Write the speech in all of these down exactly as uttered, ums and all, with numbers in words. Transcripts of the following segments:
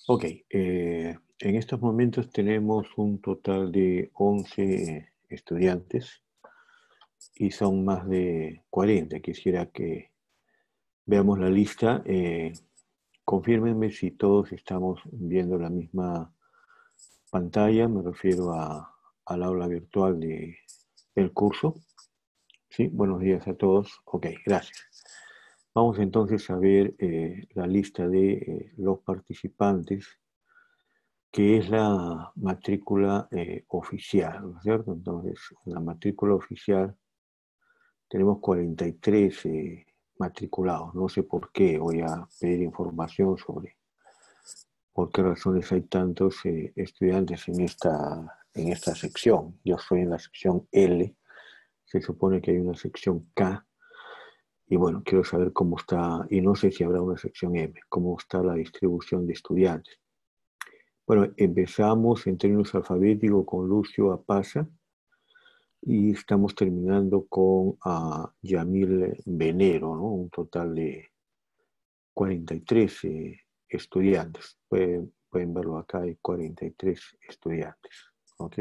Ok, eh, en estos momentos tenemos un total de once estudiantes y son más de cuarenta. Quisiera que veamos la lista. Eh, confírmenme si todos estamos viendo la misma pantalla. Me refiero a, al aula virtual de, del curso. Sí, buenos días a todos. Ok, gracias. Vamos entonces a ver eh, la lista de eh, los participantes, que es la matrícula eh, oficial, ¿no es cierto? Entonces, en la matrícula oficial tenemos cuarenta y tres eh, matriculados. No sé por qué, voy a pedir información sobre por qué razones hay tantos eh, estudiantes en esta, en esta sección. Yo soy en la sección L, se supone que hay una sección K, y bueno, quiero saber cómo está, y no sé si habrá una sección M, cómo está la distribución de estudiantes. Bueno, empezamos en términos alfabéticos con Lucio Apaza y estamos terminando con uh, Yamil Venero, ¿no? Un total de cuarenta y tres eh, estudiantes. Pueden, pueden verlo acá, hay cuarenta y tres estudiantes. ¿Ok?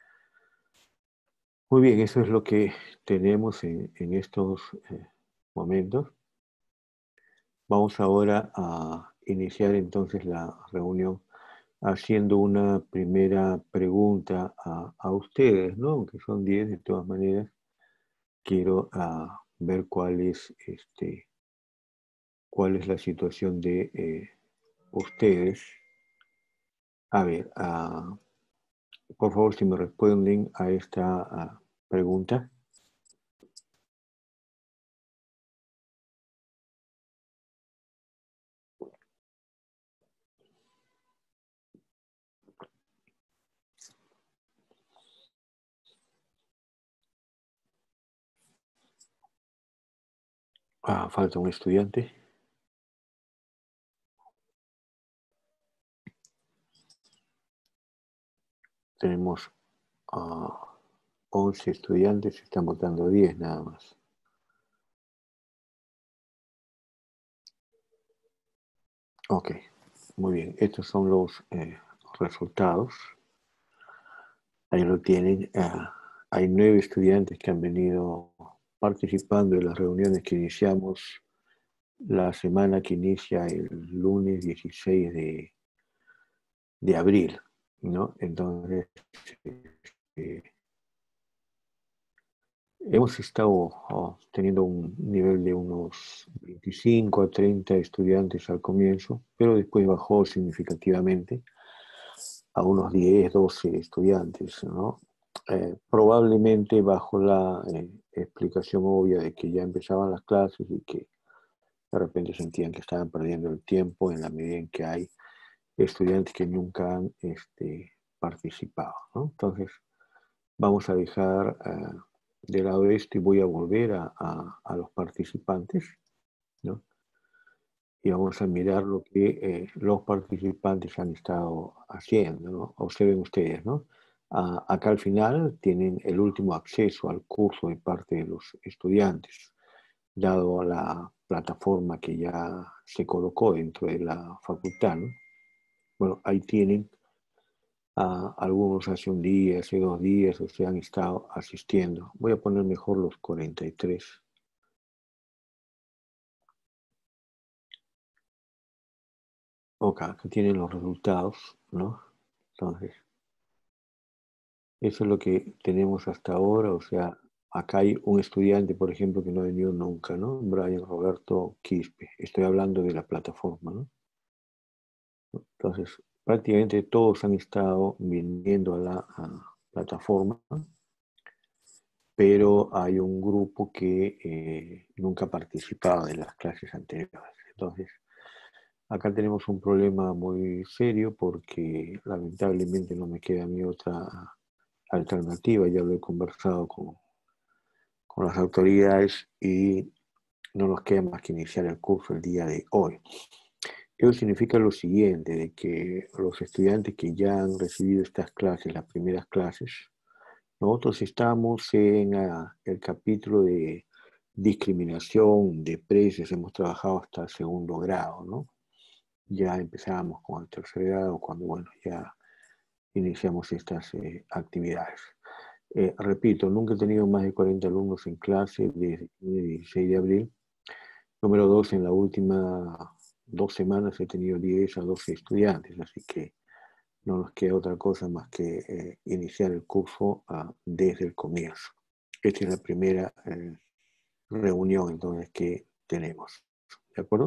Muy bien, eso es lo que tenemos en, en estos eh, momentos. Vamos ahora a iniciar entonces la reunión haciendo una primera pregunta a, a ustedes, ¿no? Aunque son diez, de todas maneras, quiero uh, ver cuál es, este, cuál es la situación de eh, ustedes. A ver, uh, por favor, si me responden a esta uh, pregunta. Ah, falta un estudiante. Tenemos uh, once estudiantes, están votando diez nada más. Ok, muy bien. Estos son los eh, resultados. Ahí lo tienen. Uh, hay nueve estudiantes que han venido participando en las reuniones que iniciamos la semana que inicia el lunes dieciséis de, de abril, ¿no? Entonces, eh, hemos estado oh, teniendo un nivel de unos veinticinco a treinta estudiantes al comienzo, pero después bajó significativamente a unos diez, doce estudiantes, ¿no? Eh, probablemente bajo la eh, explicación obvia de que ya empezaban las clases y que de repente sentían que estaban perdiendo el tiempo en la medida en que hay estudiantes que nunca han este, participado, ¿no? Entonces, vamos a dejar uh, de lado esto y voy a volver a, a, a los participantes, ¿no? Y vamos a mirar lo que eh, los participantes han estado haciendo, ¿no? Observen ustedes, ¿no? Uh, acá al final tienen el último acceso al curso de parte de los estudiantes, dado la plataforma que ya se colocó dentro de la facultad, ¿no? Bueno, ahí tienen a algunos hace un día, hace dos días, o sea, han estado asistiendo. Voy a poner mejor los cuarenta y tres. Ok, aquí tienen los resultados, ¿no? Entonces, eso es lo que tenemos hasta ahora, o sea, acá hay un estudiante, por ejemplo, que no ha venido nunca, ¿no? Brian Roberto Quispe. Estoy hablando de la plataforma, ¿no? Entonces, prácticamente todos han estado viniendo a la a plataforma, pero hay un grupo que eh, nunca ha participado de las clases anteriores. Entonces, acá tenemos un problema muy serio porque lamentablemente no me queda a mí otra alternativa. Ya lo he conversado con, con las autoridades y no nos queda más que iniciar el curso el día de hoy. Eso significa lo siguiente, de que los estudiantes que ya han recibido estas clases, las primeras clases, nosotros estamos en uh, el capítulo de discriminación de precios, hemos trabajado hasta el segundo grado, ¿no? ya empezábamos con el tercer grado, cuando, bueno, ya iniciamos estas eh, actividades. Eh, repito, nunca he tenido más de cuarenta alumnos en clase desde el dieciséis de abril. Número dos, en la última dos semanas he tenido diez a doce estudiantes, así que no nos queda otra cosa más que eh, iniciar el curso uh, desde el comienzo. Esta es la primera eh, reunión entonces que tenemos. ¿De acuerdo?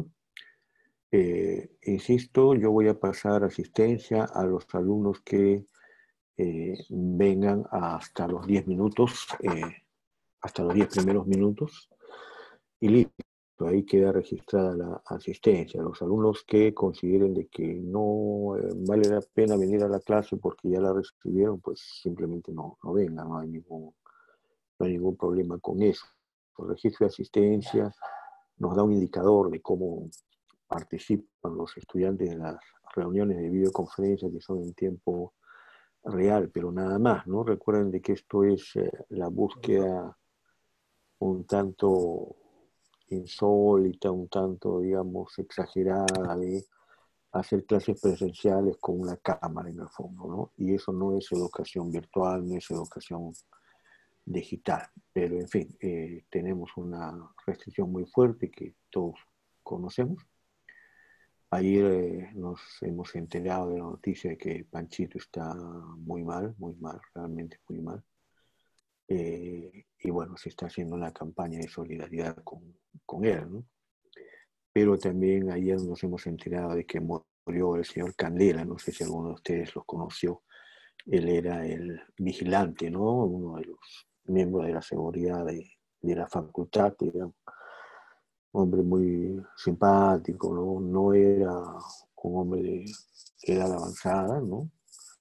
Eh, insisto, yo voy a pasar asistencia a los alumnos que eh, vengan hasta los diez minutos, eh, hasta los diez primeros minutos, y listo. Ahí queda registrada la asistencia. Los alumnos que consideren de que no eh, vale la pena venir a la clase porque ya la recibieron, pues simplemente no, no vengan, no hay ningún, no hay ningún problema con eso. El registro de asistencia nos da un indicador de cómo participan los estudiantes en las reuniones de videoconferencia que son en tiempo real, pero nada más, ¿no? Recuerden de que esto es eh, la búsqueda un tanto insólita, un tanto, digamos, exagerada de hacer clases presenciales con una cámara en el fondo, ¿no? Y eso no es educación virtual, no es educación digital. Pero, en fin, eh, tenemos una restricción muy fuerte que todos conocemos. Ayer eh, nos hemos enterado de la noticia de que Panchito está muy mal, muy mal, realmente muy mal. Eh, y bueno, se está haciendo una campaña de solidaridad con, con él, ¿no? Pero también ayer nos hemos enterado de que murió el señor Candela, no sé si alguno de ustedes lo conoció. Él era el vigilante, ¿no? Uno de los miembros de la seguridad de, de la facultad, era un hombre muy simpático, ¿no? No era un hombre de edad avanzada, ¿no?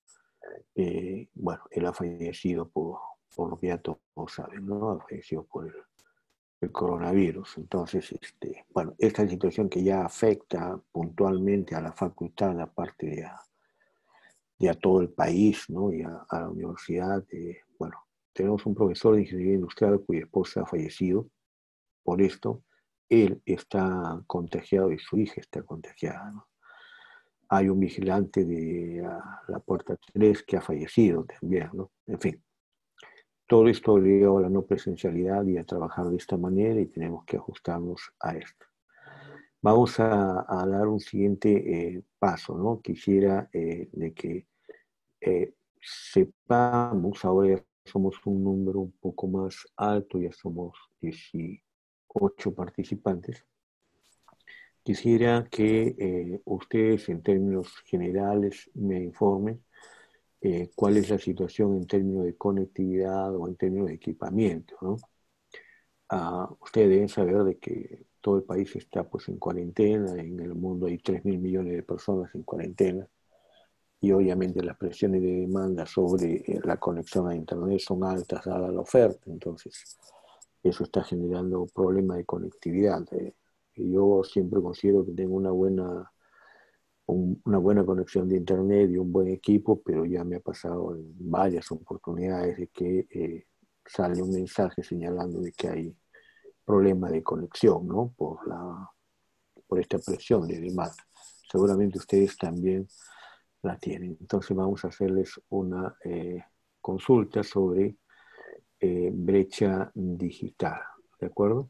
Eh, bueno, él ha fallecido por, por lo que ya todos saben, ¿no? Ha fallecido por el, el coronavirus. Entonces, este, bueno, esta situación que ya afecta puntualmente a la facultad, aparte de a, de a todo el país, ¿no? Y a, a la universidad, eh, bueno, tenemos un profesor de ingeniería industrial cuya esposa ha fallecido por esto. Él está contagiado y su hija está contagiada, ¿no? Hay un vigilante de la, la puerta tres que ha fallecido también, ¿no? En fin, todo esto obligado a la no presencialidad y a trabajar de esta manera y tenemos que ajustarnos a esto. Vamos a, a dar un siguiente eh, paso, ¿no? Quisiera eh, de que eh, sepamos, ahora ya somos un número un poco más alto, ya somos dieciocho participantes. Quisiera que eh, ustedes en términos generales me informen eh, cuál es la situación en términos de conectividad o en términos de equipamiento, ¿no? Uh, ustedes deben saber de que todo el país está pues en cuarentena, en el mundo hay tres mil millones de personas en cuarentena y obviamente las presiones de demanda sobre eh, la conexión a internet son altas dada la oferta, entonces eso está generando problemas de conectividad. Eh. Y yo siempre considero que tengo una buena, un, una buena conexión de internet y un buen equipo, pero ya me ha pasado en varias oportunidades de que eh, sale un mensaje señalando de que hay problema de conexión, ¿no? Por, la, por esta presión de demanda. Seguramente ustedes también la tienen. Entonces vamos a hacerles una eh, consulta sobre eh, brecha digital, ¿de acuerdo?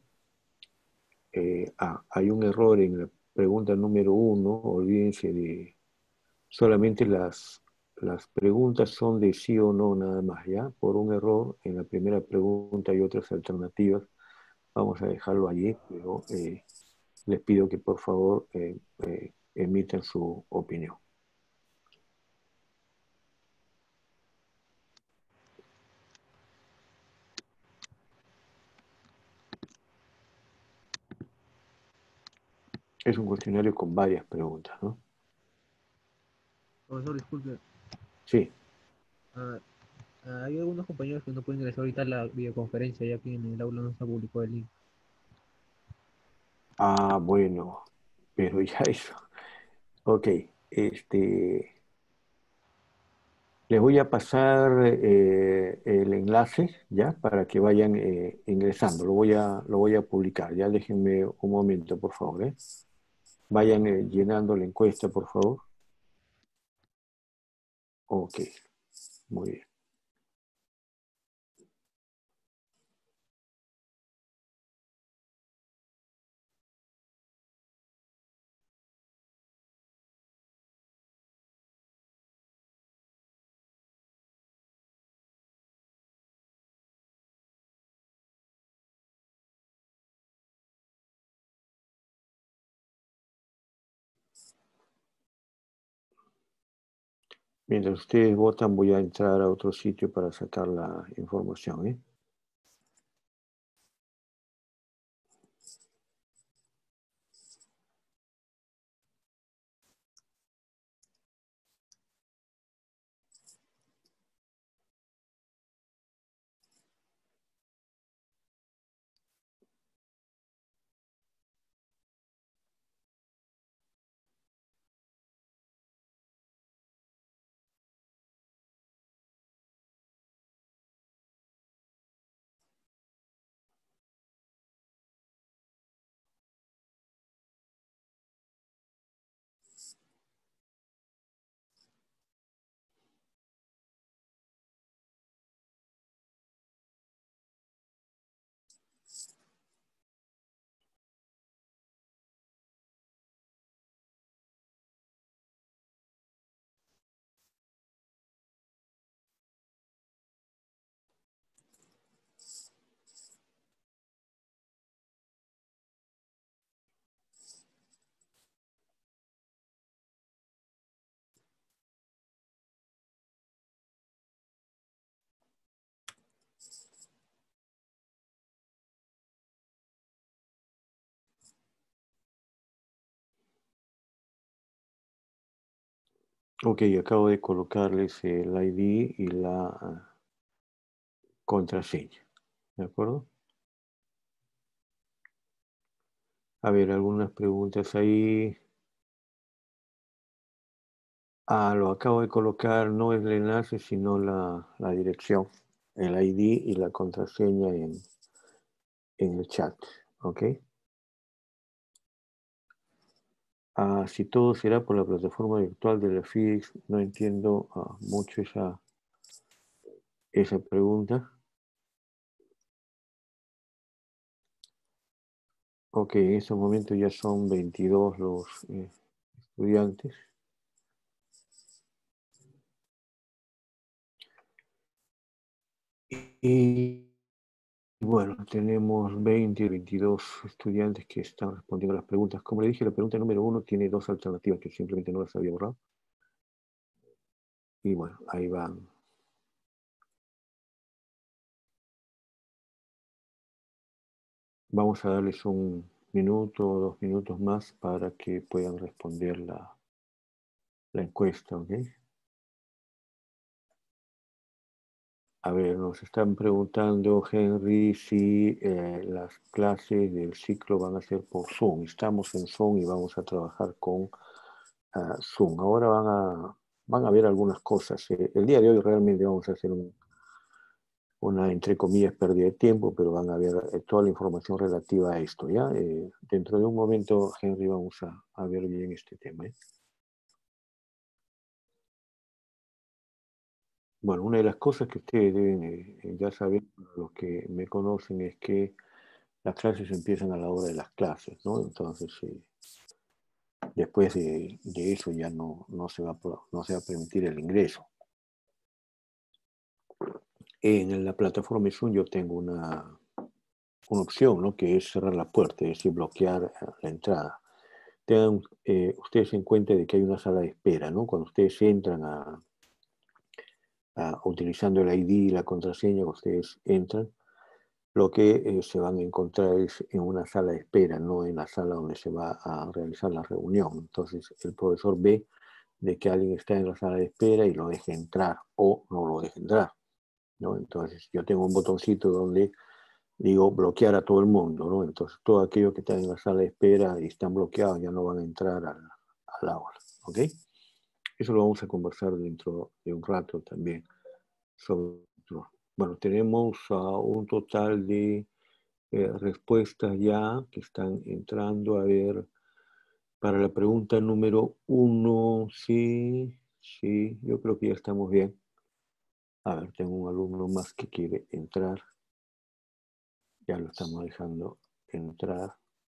Eh, ah, hay un error en la pregunta número uno, olvídense de solamente las, las preguntas son de sí o no nada más, ¿ya? Por un error en la primera pregunta hay otras alternativas, vamos a dejarlo allí, pero eh, les pido que por favor eh, eh, emitan su opinión. Es un cuestionario con varias preguntas, ¿no? Profesor, disculpe. Sí. Uh, uh, hay algunos compañeros que no pueden ingresar ahorita a la videoconferencia, ya que en el aula no se publicó el link. Ah, bueno, pero ya eso. Ok, este, les voy a pasar eh, el enlace, ¿ya? Para que vayan eh, ingresando. Lo voy, a, lo voy a publicar. Ya déjenme un momento, por favor, ¿eh? Vayan eh, llenando la encuesta, por favor. Ok, muy bien. Mientras ustedes votan, voy a entrar a otro sitio para sacar la información, ¿eh? Ok, acabo de colocarles el I D y la contraseña, ¿de acuerdo? A ver, algunas preguntas ahí. Ah, lo acabo de colocar, no es el enlace, sino la, la dirección, el I D y la contraseña en, en el chat, ¿ok? Ah, si todo será por la plataforma virtual de la F I E X, no entiendo ah, mucho esa, esa pregunta. Ok, en este momento ya son veintidós los eh, estudiantes. Y bueno, tenemos veinte, veintidós estudiantes que están respondiendo a las preguntas. Como le dije, la pregunta número uno tiene dos alternativas que simplemente no las había borrado. Y bueno, ahí van. Vamos a darles un minuto o dos minutos más para que puedan responder la, la encuesta, ¿ok? A ver, nos están preguntando, Henry, si eh, las clases del ciclo van a ser por Zoom. Estamos en Zoom y vamos a trabajar con uh, Zoom. Ahora van a, van a ver algunas cosas. Eh, el día de hoy realmente vamos a hacer un, una, entre comillas, pérdida de tiempo, pero van a ver eh, toda la información relativa a esto, ¿ya? Eh, dentro de un momento, Henry, vamos a, a ver bien este tema, ¿eh? Bueno, una de las cosas que ustedes deben eh, ya saber, los que me conocen, es que las clases empiezan a la hora de las clases, ¿no? Entonces, eh, después de, de, eso ya no, no, se va a, no se va a permitir el ingreso. En la plataforma Zoom yo tengo una, una opción, ¿no? Que es cerrar la puerta, es decir, bloquear la entrada. Tengan eh, ustedes en cuenta de que hay una sala de espera, ¿no? Cuando ustedes entran a, a utilizando el I D y la contraseña, ustedes entran, lo que eh, se van a encontrar es en una sala de espera, no en la sala donde se va a realizar la reunión. Entonces el profesor ve de que alguien está en la sala de espera y lo deja entrar o no lo deja entrar, ¿no? Entonces yo tengo un botoncito donde digo bloquear a todo el mundo, ¿no? Entonces todos aquellos que están en la sala de espera y están bloqueados ya no van a entrar al, al aula, ¿ok? Eso lo vamos a conversar dentro de un rato también. Sobre, bueno, tenemos uh, un total de Eh, respuestas ya que están entrando. A ver, Para la pregunta número uno, sí, sí, yo creo que ya estamos bien. A ver, tengo un alumno más que quiere entrar. Ya lo estamos dejando entrar.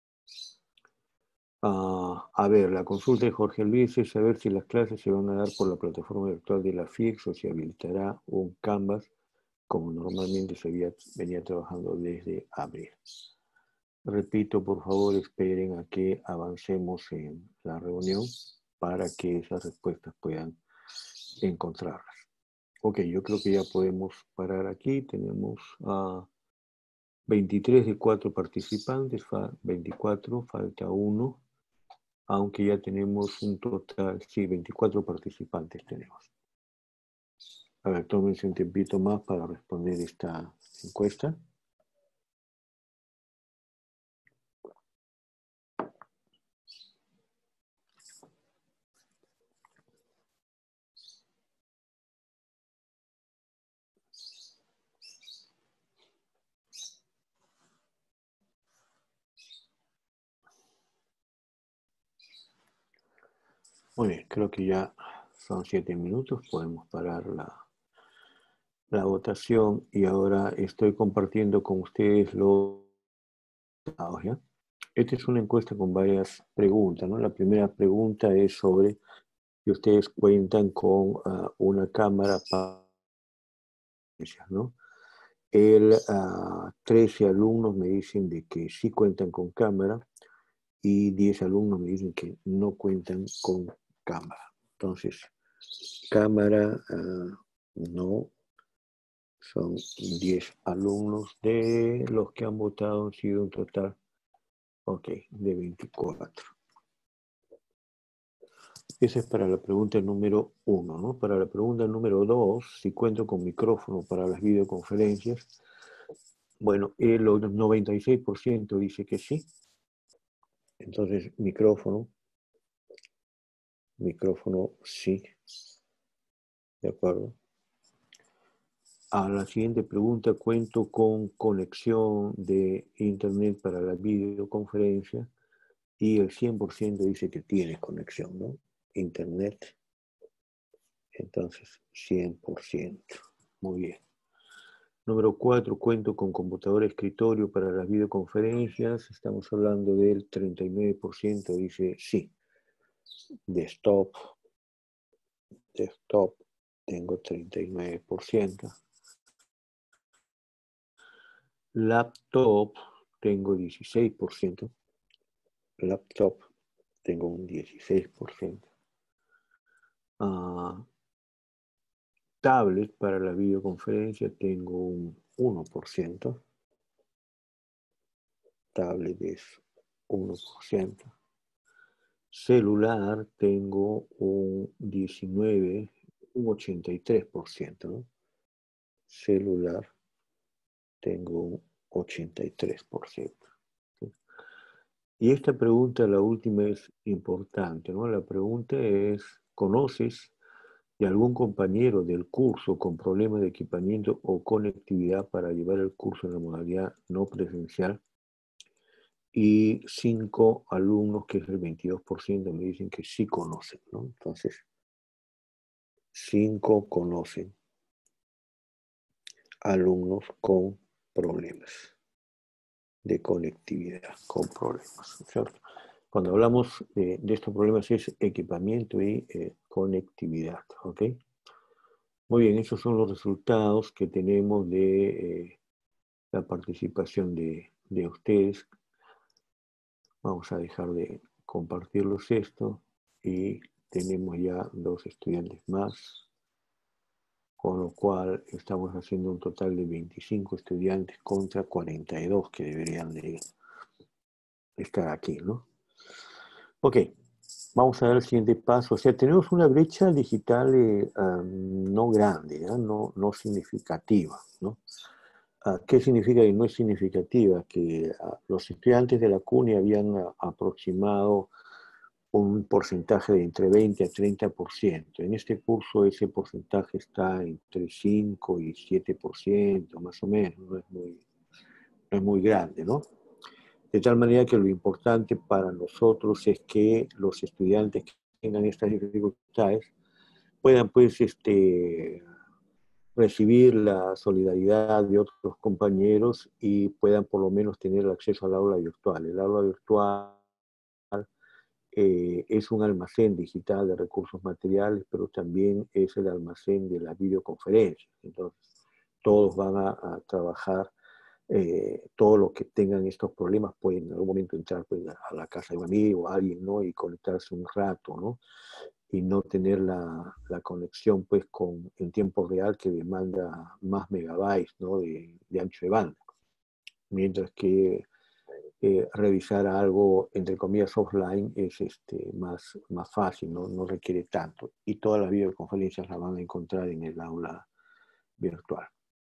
Uh, a ver, la consulta de Jorge Luis es saber si las clases se van a dar por la plataforma virtual de la F I E X o si habilitará un Canvas como normalmente se había, venía trabajando desde abril. Repito, por favor, esperen a que avancemos en la reunión para que esas respuestas puedan encontrarlas. Ok, yo creo que ya podemos parar aquí. Tenemos a veintitrés de cuatro participantes, veinticuatro, falta uno, aunque ya tenemos un total, sí, veinticuatro participantes tenemos. A ver, tómense un tiempito más para responder esta encuesta. Muy bien, creo que ya son siete minutos, podemos parar la, la votación y ahora estoy compartiendo con ustedes los resultados, ¿ya? Esta es una encuesta con varias preguntas, ¿no? La primera pregunta es sobre si ustedes cuentan con uh, una cámara para, ¿no? El uh, trece alumnos me dicen de que sí cuentan con cámara y diez alumnos me dicen que no cuentan con cámara. Entonces, cámara, uh, no, son diez alumnos. De los que han votado han sido un total, ok, de veinticuatro. Esa es para la pregunta número uno, ¿no? Para la pregunta número dos, si cuento con micrófono para las videoconferencias, bueno, el noventa y seis por ciento dice que sí. Entonces, micrófono, micrófono sí. ¿De acuerdo? A la siguiente pregunta, cuento con conexión de internet para la videoconferencia y el cien por ciento dice que tiene conexión, ¿no? Internet. Entonces, cien por ciento. Muy bien. Número cuatro, cuento con computador escritorio para las videoconferencias. Estamos hablando del treinta y nueve por ciento dice sí. Desktop. Desktop. Tengo treinta y nueve por ciento. Laptop. Tengo dieciséis por ciento. Laptop. Tengo un dieciséis por ciento. Uh, tablet para la videoconferencia tengo un uno por ciento. Tablet es uno por ciento. Celular tengo un diecinueve, un ochenta y tres por ciento, ¿no? Celular tengo un ochenta y tres por ciento. ¿Sí? Y esta pregunta, la última, es importante, ¿no? La pregunta es, ¿conoces de algún compañero del curso con problemas de equipamiento o conectividad para llevar el curso en la modalidad no presencial? Y cinco alumnos, que es el veintidós por ciento, me dicen que sí conocen, ¿no? Entonces, cinco conocen alumnos con problemas de conectividad, con problemas, ¿cierto? Cuando hablamos de, de estos problemas es equipamiento y eh, conectividad, ¿ok? Muy bien, esos son los resultados que tenemos de eh, la participación de, de ustedes. Vamos a dejar de compartirlos esto y tenemos ya dos estudiantes más, con lo cual estamos haciendo un total de veinticinco estudiantes contra cuarenta y dos que deberían de estar aquí, ¿no? Ok, vamos a ver el siguiente paso. O sea, tenemos una brecha digital eh, um, no grande, ¿eh? no, no significativa, ¿no? Uh, ¿Qué significa que no es significativa? Que uh, los estudiantes de la CUNY habían uh, aproximado un porcentaje de entre veinte a treinta por ciento. En este curso ese porcentaje está entre cinco y siete por ciento, más o menos, no es muy, no es muy grande, ¿no? De tal manera que lo importante para nosotros es que los estudiantes que tengan estas dificultades puedan pues este, recibir la solidaridad de otros compañeros y puedan por lo menos tener acceso al aula virtual. El aula virtual eh, es un almacén digital de recursos materiales, pero también es el almacén de las videoconferencias. Entonces, todos van a, a trabajar, eh, todos los que tengan estos problemas pueden en algún momento entrar pues, a la casa de un amigo, a alguien, ¿no? Y conectarse un rato, ¿no? Y no tener la, la conexión pues con, en tiempo real que demanda más megabytes, ¿no? de, de ancho de banda. Mientras que eh, revisar algo, entre comillas, offline es este, más, más fácil, ¿no? No requiere tanto. Y todas las videoconferencias las van a encontrar en el aula virtual.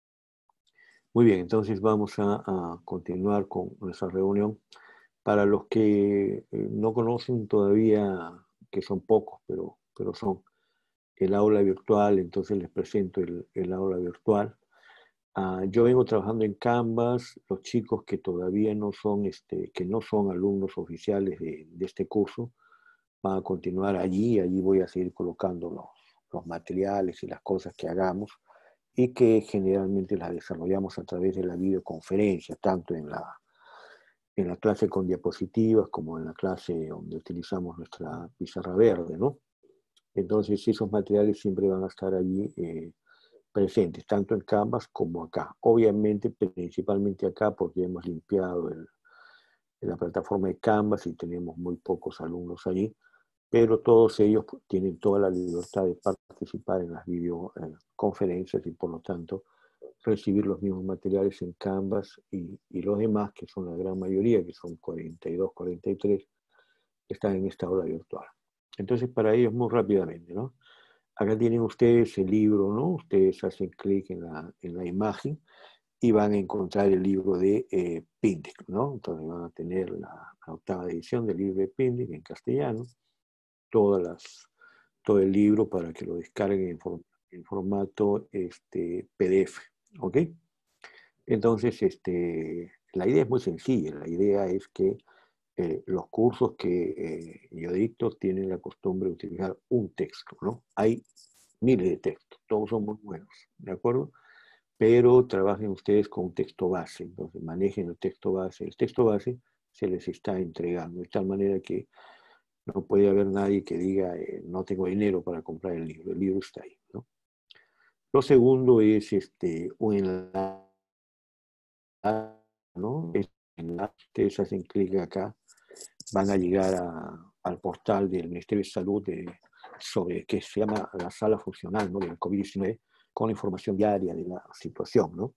Muy bien, entonces vamos a, a continuar con nuestra reunión. Para los que eh, no conocen todavía, que son pocos, pero, pero son el aula virtual, entonces les presento el, el aula virtual. Uh, yo vengo trabajando en Canvas. Los chicos que todavía no son, este, que no son alumnos oficiales de, de este curso van a continuar allí. Allí voy a seguir colocando los, los materiales y las cosas que hagamos y que generalmente las desarrollamos a través de la videoconferencia, tanto en la, en la clase con diapositivas como en la clase donde utilizamos nuestra pizarra verde, ¿no? Entonces esos materiales siempre van a estar allí eh, presentes, tanto en Canvas como acá. Obviamente, principalmente acá, porque hemos limpiado el, la plataforma de Canvas y tenemos muy pocos alumnos allí, pero todos ellos tienen toda la libertad de participar en las videoconferencias y por lo tanto recibir los mismos materiales en Canvas y, y los demás, que son la gran mayoría, que son cuarenta y dos, cuarenta y tres, están en esta aula virtual. Entonces, para ellos muy rápidamente, ¿no? Acá tienen ustedes el libro, ¿no? Ustedes hacen clic en la, en la imagen y van a encontrar el libro de eh, Pindyck, ¿no? Entonces van a tener la, la octava edición del libro de Pindyck en castellano, todas las, todo el libro para que lo descarguen en, form, en formato este, P D F, ¿ok? Entonces, este, la idea es muy sencilla. La idea es que eh, los cursos que eh, yo dicto tienen la costumbre de utilizar un texto, ¿no? Hay miles de textos, todos son muy buenos, ¿de acuerdo? Pero trabajen ustedes con un texto base, entonces manejen el texto base. El texto base se les está entregando, de tal manera que no puede haber nadie que diga eh, no tengo dinero para comprar el libro, el libro está ahí, ¿no? Lo segundo es este, un enlace, ¿no? Es un enlace, ustedes hacen clic acá, van a llegar a, al portal del Ministerio de Salud de, sobre que se llama la sala funcional, ¿no? Del COVID diecinueve, con la información diaria de la situación, ¿no?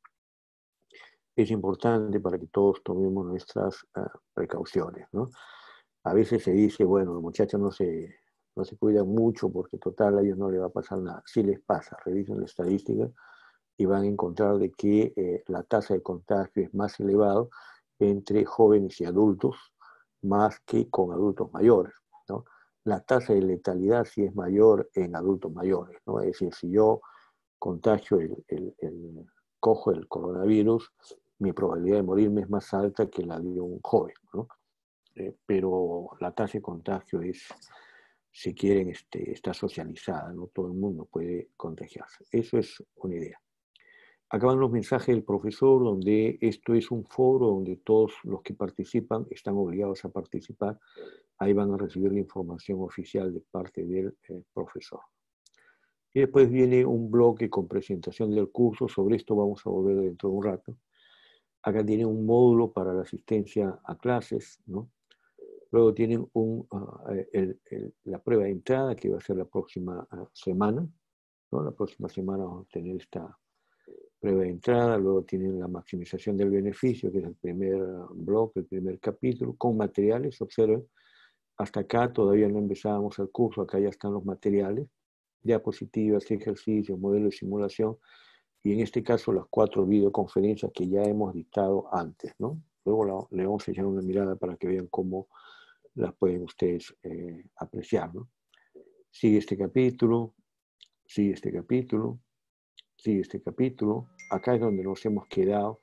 Es importante para que todos tomemos nuestras uh, precauciones, ¿no? A veces se dice, bueno, los muchachos no se, no se cuidan mucho porque total a ellos no les va a pasar nada. Sí les pasa, revisen la estadística y van a encontrar de que eh, la tasa de contagio es más elevada entre jóvenes y adultos, más que con adultos mayores, ¿no? La tasa de letalidad sí es mayor en adultos mayores, ¿no? Es decir, si yo contagio el, el, el cojo el coronavirus, mi probabilidad de morirme es más alta que la de un joven, ¿no? Eh, pero la tasa de contagio es, si quieren, este, está socializada, no todo el mundo puede contagiarse. Eso es una idea. Acaban los mensajes del profesor, donde esto es un foro donde todos los que participan están obligados a participar. Ahí van a recibir la información oficial de parte del eh, profesor. Y después viene un bloque con presentación del curso. Sobre esto vamos a volver dentro de un rato. Acá tienen un módulo para la asistencia a clases, ¿no? Luego tienen un, uh, el, el, la prueba de entrada, que va a ser la próxima uh, semana, ¿no? La próxima semana vamos a tener esta prueba de entrada. Luego tienen la maximización del beneficio, que es el primer bloque, el primer capítulo, con materiales. Observen, hasta acá todavía no empezábamos el curso, acá ya están los materiales, diapositivas, ejercicios, modelos de simulación, y en este caso las cuatro videoconferencias que ya hemos dictado antes, ¿no? Luego la, le vamos a echar una mirada para que vean cómo las pueden ustedes eh, apreciar, ¿no? Sigue este capítulo, sigue este capítulo, sigue este capítulo. Acá es donde nos hemos quedado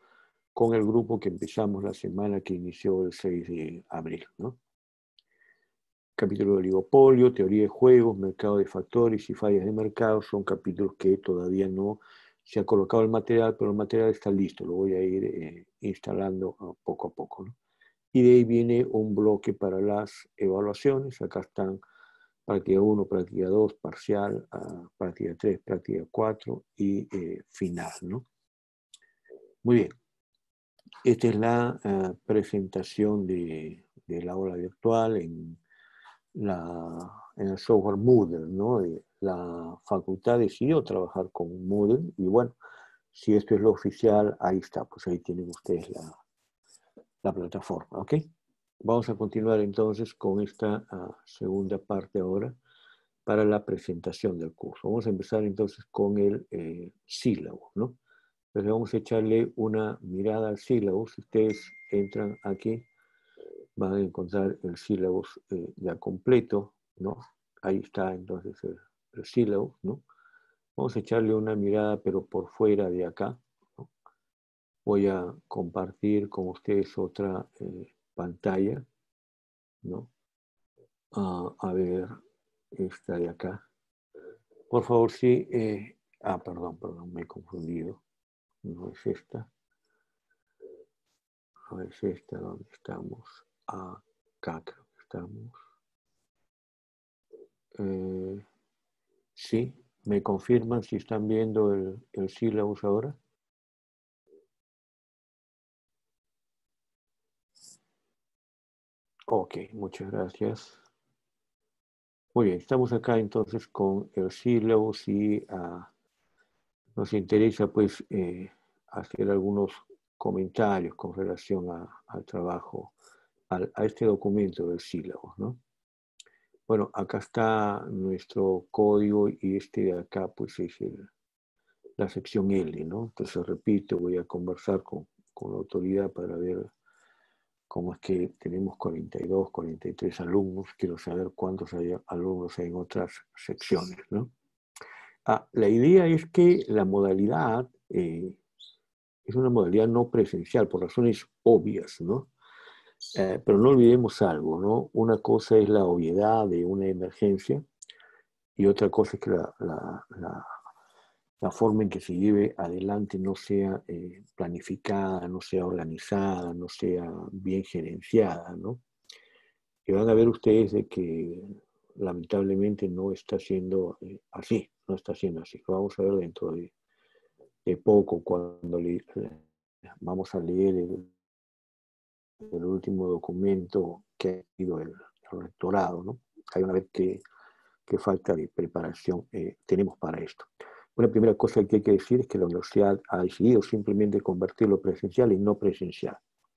con el grupo que empezamos la semana que inició el seis de abril, ¿no? Capítulo de oligopolio, teoría de juegos, mercado de factores y fallas de mercado son capítulos que todavía no se ha colocado el material, pero el material está listo, lo voy a ir eh, instalando uh, poco a poco, ¿no? Y de ahí viene un bloque para las evaluaciones, acá están práctica uno, práctica dos, parcial, uh, práctica tres, práctica cuatro y eh, final, ¿no? Muy bien, esta es la uh, presentación de, de la aula virtual en La, en el software Moodle, ¿no? La facultad decidió trabajar con Moodle y bueno, si esto es lo oficial, ahí está, pues ahí tienen ustedes la, la plataforma, ¿ok? Vamos a continuar entonces con esta uh, segunda parte ahora para la presentación del curso. Vamos a empezar entonces con el eh, sílabo, ¿no? Entonces vamos a echarle una mirada al sílabo. Si ustedes entran aquí, van a encontrar el sílabo eh, ya completo, ¿no? Ahí está entonces el, el sílabo, ¿no? Vamos a echarle una mirada, pero por fuera de acá, ¿no? Voy a compartir con ustedes otra eh, pantalla, ¿no? Ah, a ver, esta de acá. Por favor, sí. Eh, ah, perdón, perdón, me he confundido. No es esta. No es esta donde estamos. Acá creo que estamos. Eh, sí, ¿me confirman si están viendo el, el sílabus ahora? Ok, muchas gracias. Muy bien, estamos acá entonces con el sílabus y uh, nos interesa pues eh, hacer algunos comentarios con relación a, al trabajo, a, a este documento del sílabus, ¿no? Bueno, acá está nuestro código y este de acá pues es el, la sección L, ¿no? Entonces repito, voy a conversar con, con la autoridad para ver cómo es que tenemos cuarenta y dos, cuarenta y tres alumnos. Quiero saber cuántos hay alumnos hay en otras secciones, ¿no? Ah, la idea es que la modalidad eh, es una modalidad no presencial por razones obvias, ¿no? Eh, pero no olvidemos algo, ¿no? Una cosa es la obviedad de una emergencia y otra cosa es que la, la, la, la forma en que se lleve adelante no sea eh, planificada, no sea organizada, no sea bien gerenciada, ¿no? Y van a ver ustedes de que lamentablemente no está siendo eh, así, no está siendo así. Lo vamos a ver dentro de, de poco cuando le, eh, vamos a leer el, el último documento que ha sido el, el rectorado, ¿no? Hay una vez que, que falta de preparación eh, tenemos para esto. Una primera cosa que hay que decir es que la universidad ha decidido simplemente convertirlo presencial en no presencial.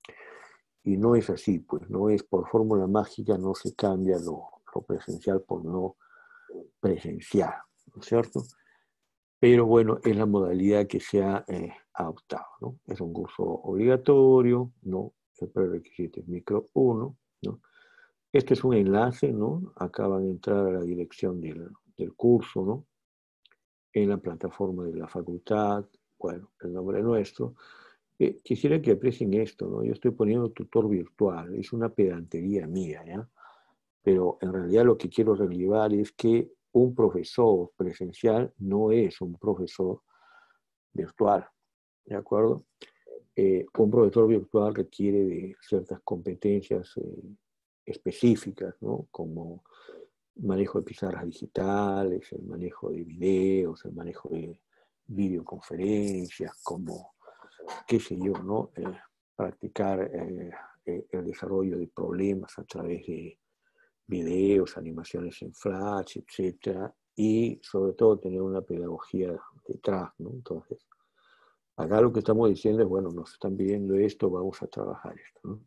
Y no es así, pues no es por fórmula mágica, no se cambia lo, lo presencial por no presencial, ¿no es cierto? Pero bueno, es la modalidad que se ha eh, adoptado, ¿no? Es un curso obligatorio, ¿no? El prerequisito es micro uno, ¿no? Este es un enlace, ¿no? Acá van a entrar a la dirección del, del curso, ¿no? En la plataforma de la facultad, bueno, el nombre nuestro. Eh, quisiera que aprecien esto, ¿no? Yo estoy poniendo tutor virtual, es una pedantería mía, ¿ya? Pero en realidad lo que quiero relevar es que un profesor presencial no es un profesor virtual, ¿de acuerdo? Eh, un profesor virtual requiere de ciertas competencias eh, específicas, ¿no? Como manejo de pizarras digitales, el manejo de videos, el manejo de videoconferencias, como, qué sé yo, ¿no? Eh, practicar eh, el desarrollo de problemas a través de videos, animaciones en Flash, etcétera, y sobre todo tener una pedagogía detrás, ¿no? Entonces, acá lo que estamos diciendo es, bueno, nos están pidiendo esto, vamos a trabajar esto, ¿no?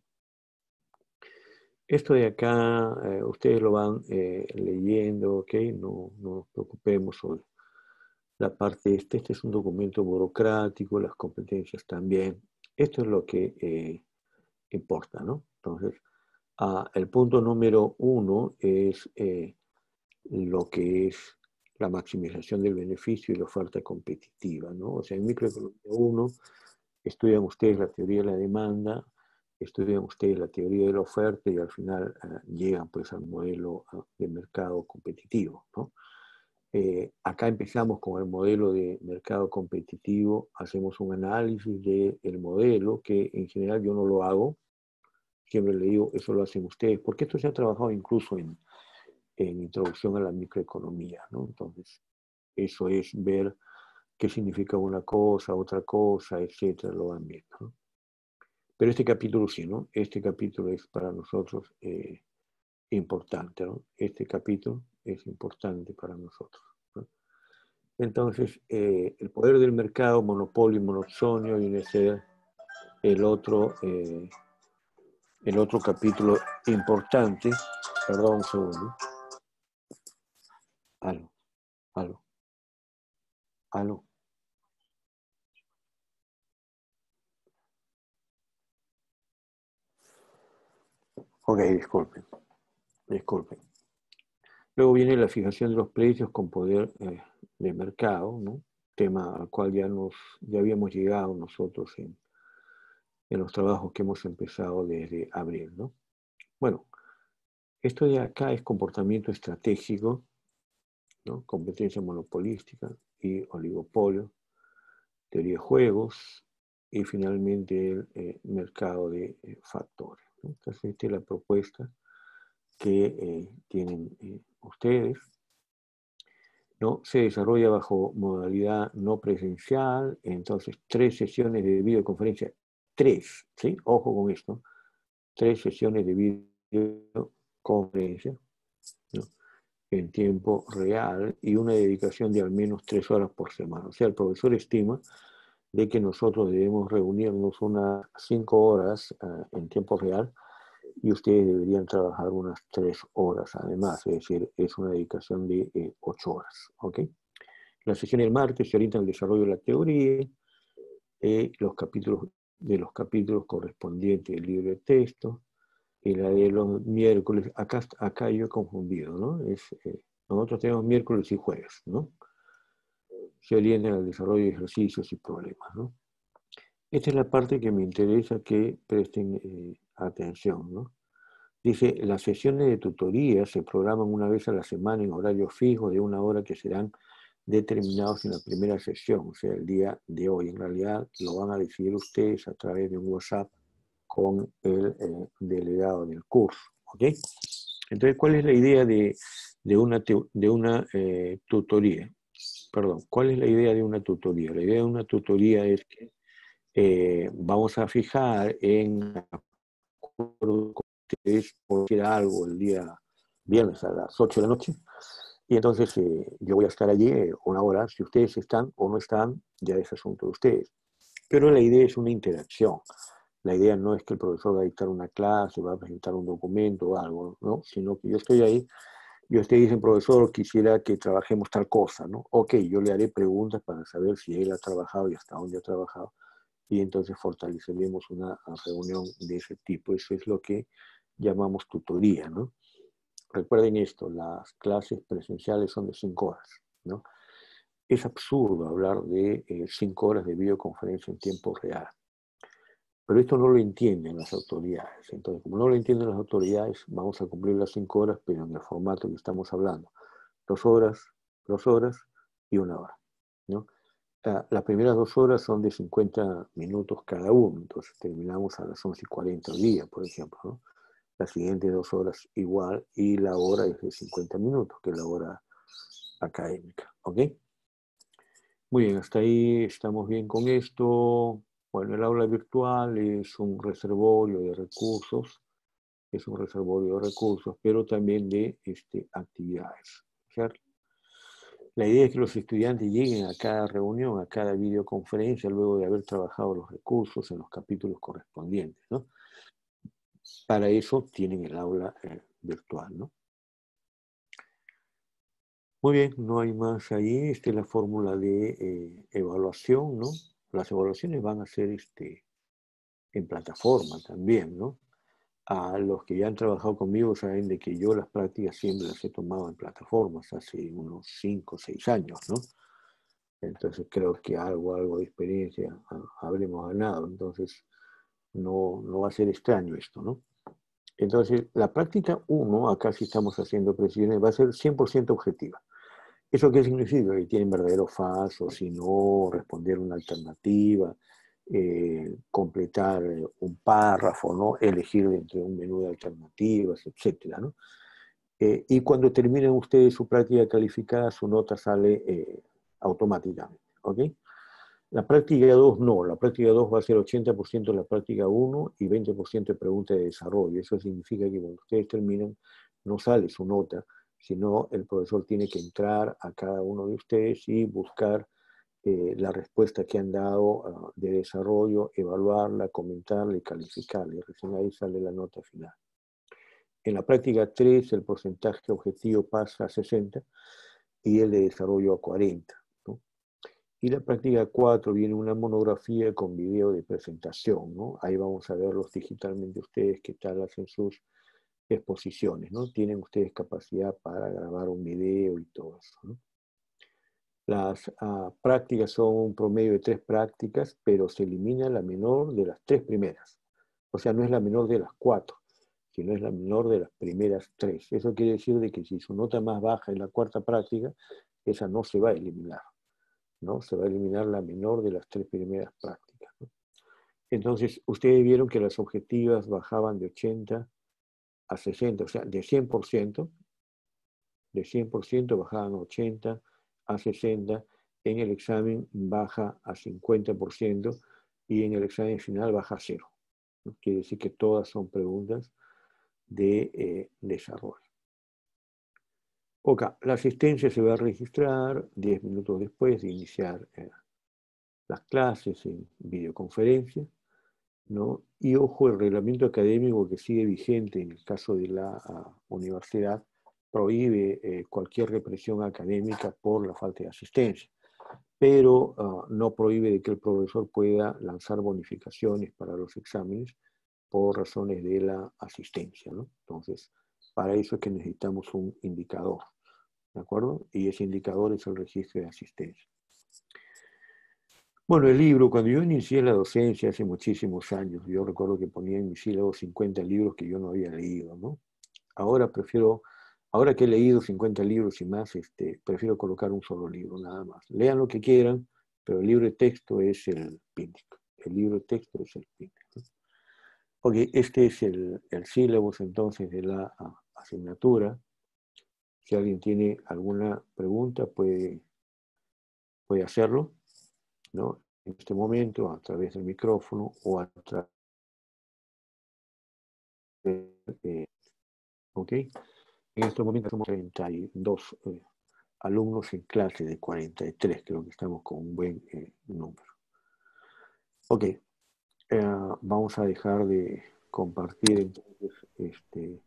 Esto de acá, eh, ustedes lo van eh, leyendo, ¿ok? No, no nos preocupemos sobre la parte este. Este es un documento burocrático, las competencias también. Esto es lo que eh, importa, ¿no? Entonces, ah, el punto número uno es eh, lo que es la maximización del beneficio y la oferta competitiva, ¿no? O sea, en microeconomía uno estudian ustedes la teoría de la demanda, estudian ustedes la teoría de la oferta y al final uh, llegan pues al modelo uh, de mercado competitivo, ¿no? Eh, acá empezamos con el modelo de mercado competitivo, hacemos un análisis del modelo, que en general yo no lo hago, siempre le digo, eso lo hacen ustedes, porque esto se ha trabajado incluso en, en introducción a la microeconomía, ¿no? Entonces, eso es ver qué significa una cosa, otra cosa, etcétera, lo van viendo, ¿no? Pero este capítulo sí, ¿no? Este capítulo es para nosotros eh, importante, ¿no? Este capítulo es importante para nosotros, ¿no? Entonces, eh, el poder del mercado, monopolio y monoxonio viene a ser el otro, eh, el otro capítulo importante. Perdón un segundo. Aló, aló, aló. Ok, disculpen, disculpen. Luego viene la fijación de los precios con poder eh, de mercado, ¿no? Tema al cual ya, nos, ya habíamos llegado nosotros en, en los trabajos que hemos empezado desde abril, ¿no? Bueno, esto de acá es comportamiento estratégico, ¿no? Competencia monopolística y oligopolio, teoría de juegos y finalmente el eh, mercado de eh, factores, ¿no? Entonces, esta es la propuesta que eh, tienen eh, ustedes, ¿no? Se desarrolla bajo modalidad no presencial, entonces tres sesiones de videoconferencia, tres, ¿sí? Ojo con esto, tres sesiones de videoconferencia, ¿no? En tiempo real y una dedicación de al menos tres horas por semana. O sea, el profesor estima de que nosotros debemos reunirnos unas cinco horas uh, en tiempo real y ustedes deberían trabajar unas tres horas además, es decir, es una dedicación de eh, ocho horas, ¿ok? La sesión del martes se orienta al desarrollo de la teoría, eh, los capítulos, de los capítulos correspondientes del libro de texto, y la de los miércoles, acá, acá yo he confundido, ¿no? Es, eh, nosotros tenemos miércoles y jueves, ¿no? Se orientan al desarrollo de ejercicios y problemas, ¿no? Esta es la parte que me interesa que presten eh, atención, ¿no? Dice, las sesiones de tutoría se programan una vez a la semana en horarios fijos de una hora que serán determinados en la primera sesión, o sea, el día de hoy. En realidad lo van a decidir ustedes a través de un WhatsApp con el eh, delegado del curso, ¿ok? Entonces, ¿cuál es la idea de, de una, de una eh, tutoría? Perdón, ¿cuál es la idea de una tutoría? La idea de una tutoría es que eh, vamos a fijar en acuerdo con ustedes por decir algo el día viernes a las ocho de la noche, y entonces eh, yo voy a estar allí eh, una hora. Si ustedes están o no están, ya es asunto de ustedes. Pero la idea es una interacción. La idea no es que el profesor va a dictar una clase, va a presentar un documento o algo, ¿no? Sino que yo estoy ahí y ustedes dicen, profesor, quisiera que trabajemos tal cosa, ¿no? Ok, yo le haré preguntas para saber si él ha trabajado y hasta dónde ha trabajado, y entonces fortaleceremos una reunión de ese tipo. Eso es lo que llamamos tutoría, ¿no? Recuerden esto, las clases presenciales son de cinco horas, ¿no? Es absurdo hablar de eh, cinco horas de videoconferencia en tiempo real. Pero esto no lo entienden las autoridades. Entonces, como no lo entienden las autoridades, vamos a cumplir las cinco horas, pero en el formato que estamos hablando. Dos horas, dos horas y una hora, ¿no? Las primeras dos horas son de cincuenta minutos cada uno, entonces terminamos a las once y cuarenta del día, por ejemplo, ¿no? Las siguientes dos horas igual, y la hora es de cincuenta minutos, que es la hora académica, ¿ok? Muy bien, hasta ahí estamos bien con esto. Bueno, el aula virtual es un reservorio de recursos, es un reservorio de recursos, pero también de este, actividades, ¿cierto? La idea es que los estudiantes lleguen a cada reunión, a cada videoconferencia, luego de haber trabajado los recursos en los capítulos correspondientes, ¿no? Para eso tienen el aula eh, virtual, ¿no? Muy bien, no hay más ahí. Esta es la fórmula de eh, evaluación, ¿no? Las evaluaciones van a ser este, en plataforma también, ¿no? A los que ya han trabajado conmigo saben de que yo las prácticas siempre las he tomado en plataformas hace unos cinco o seis años, ¿no? Entonces creo que algo, algo de experiencia habremos ganado. Entonces no, no va a ser extraño esto, ¿no? Entonces la práctica uno, acá sí estamos haciendo precisiones, va a ser cien por ciento objetiva. ¿Eso qué significa? Que tienen verdadero o falso, si no, responder una alternativa, eh, completar un párrafo, ¿no? Elegir entre un menú de alternativas, etcétera, ¿no? Eh, y cuando terminen ustedes su práctica calificada, su nota sale eh, automáticamente, ¿ok? La práctica dos no, la práctica dos va a ser ochenta por ciento de la práctica uno y veinte por ciento de preguntas de desarrollo. Eso significa que cuando ustedes terminan, no sale su nota, sino el profesor tiene que entrar a cada uno de ustedes y buscar eh, la respuesta que han dado uh, de desarrollo, evaluarla, comentarla y calificarla. Y recién ahí sale la nota final. En la práctica tres, el porcentaje objetivo pasa a sesenta y el de desarrollo a cuarenta. ¿No? Y la práctica cuatro viene una monografía con video de presentación, ¿no? Ahí vamos a verlos digitalmente ustedes qué tal hacen sus exposiciones, ¿no? Tienen ustedes capacidad para grabar un video y todo eso, ¿no? Las uh, prácticas son un promedio de tres prácticas, pero se elimina la menor de las tres primeras. O sea, no es la menor de las cuatro, sino es la menor de las primeras tres. Eso quiere decir de que si su nota más baja en la cuarta práctica, esa no se va a eliminar, ¿no? Se va a eliminar la menor de las tres primeras prácticas, ¿no? Entonces, ustedes vieron que las objetivas bajaban de ochenta a sesenta, o sea, de cien por ciento, de cien por ciento bajaban a ochenta, a sesenta, en el examen baja a cincuenta por ciento y en el examen final baja a cero. ¿No? Quiere decir que todas son preguntas de eh, desarrollo. Ok, la asistencia se va a registrar diez minutos después de iniciar eh, las clases en videoconferencia, ¿no? Y ojo, el reglamento académico que sigue vigente en el caso de la uh, universidad prohíbe eh, cualquier represión académica por la falta de asistencia, pero uh, no prohíbe de que el profesor pueda lanzar bonificaciones para los exámenes por razones de la asistencia, ¿no? Entonces, para eso es que necesitamos un indicador, ¿de acuerdo? Y ese indicador es el registro de asistencia. Bueno, el libro, cuando yo inicié la docencia hace muchísimos años, yo recuerdo que ponía en mi sílabo cincuenta libros que yo no había leído, ¿no? Ahora prefiero, ahora que he leído cincuenta libros y más, este, prefiero colocar un solo libro, nada más. Lean lo que quieran, pero el libro de texto es el P I N T I C. El libro de texto es el P I N T I C, ¿no? Ok, este es el, el sílabus entonces de la a, asignatura. Si alguien tiene alguna pregunta, puede, puede hacerlo, ¿no? En este momento, a través del micrófono o a través de... Eh, ¿ok? En este momento somos treinta y dos eh, alumnos en clase de cuarenta y tres, creo que estamos con un buen eh, número. Ok, eh, vamos a dejar de compartir entonces este,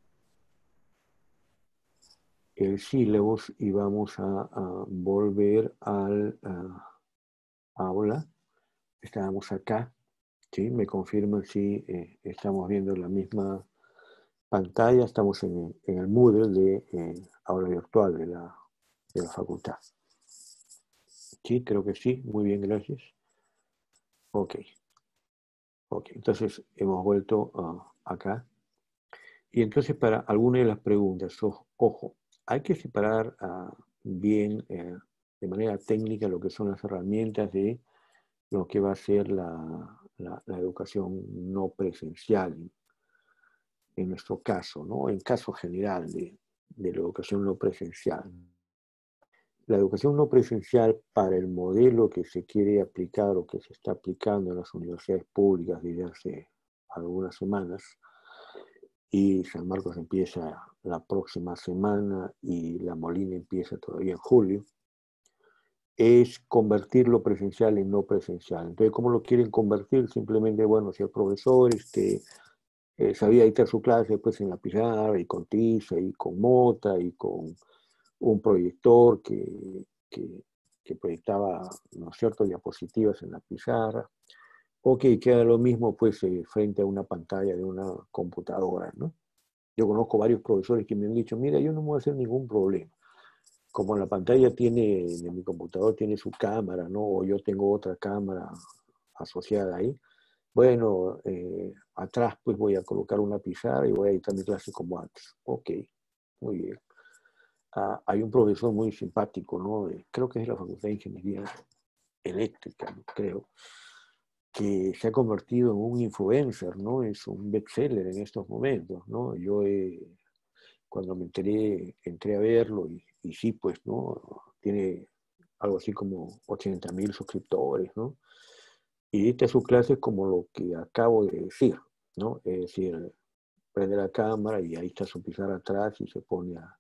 el sílabus y vamos a, a volver al uh, aula. Estábamos acá, ¿sí? Me confirman si eh, estamos viendo la misma pantalla. Estamos en, en el Moodle de eh, aula virtual de la, de la facultad. Sí, creo que sí. Muy bien, gracias. Ok. Ok, entonces hemos vuelto uh, acá. Y entonces para alguna de las preguntas, ojo, ojo hay que separar uh, bien eh, de manera técnica lo que son las herramientas de lo que va a ser la, la, la educación no presencial, en nuestro caso, ¿no? En caso general de, de la educación no presencial. La educación no presencial para el modelo que se quiere aplicar o que se está aplicando en las universidades públicas desde hace algunas semanas, y San Marcos empieza la próxima semana y La Molina empieza todavía en julio, es convertir lo presencial en no presencial. Entonces, ¿cómo lo quieren convertir? Simplemente, bueno, si el profesor este, eh, sabía dictar su clase pues en la pizarra y con tiza y con mota y con un proyector que, que, que proyectaba, ¿no es cierto?, diapositivas en la pizarra. Ok, queda lo mismo pues eh, frente a una pantalla de una computadora, ¿no? Yo conozco varios profesores que me han dicho, mira, yo no me voy a hacer ningún problema. como la pantalla tiene, de mi computador tiene su cámara, ¿no? O yo tengo otra cámara asociada ahí, bueno, eh, atrás pues voy a colocar una pizarra y voy a editar mi clase como antes. Ok, muy bien. Ah, hay un profesor muy simpático, ¿no? Eh, Creo que es de la Facultad de Ingeniería Eléctrica, ¿no? Creo, que se ha convertido en un influencer, ¿no? Es un bestseller en estos momentos, ¿no? Yo eh, cuando me enteré, entré a verlo y, y sí, pues, ¿no? Tiene algo así como ochenta mil suscriptores, ¿no? Y dicta sus clases como lo que acabo de decir, ¿no? Es decir, prende la cámara y ahí está su pizarra atrás y se pone a,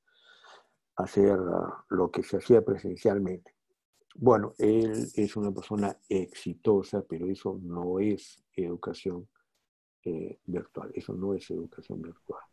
a hacer uh, lo que se hacía presencialmente. Bueno, él es una persona exitosa, pero eso no es educación eh, virtual, eso no es educación virtual.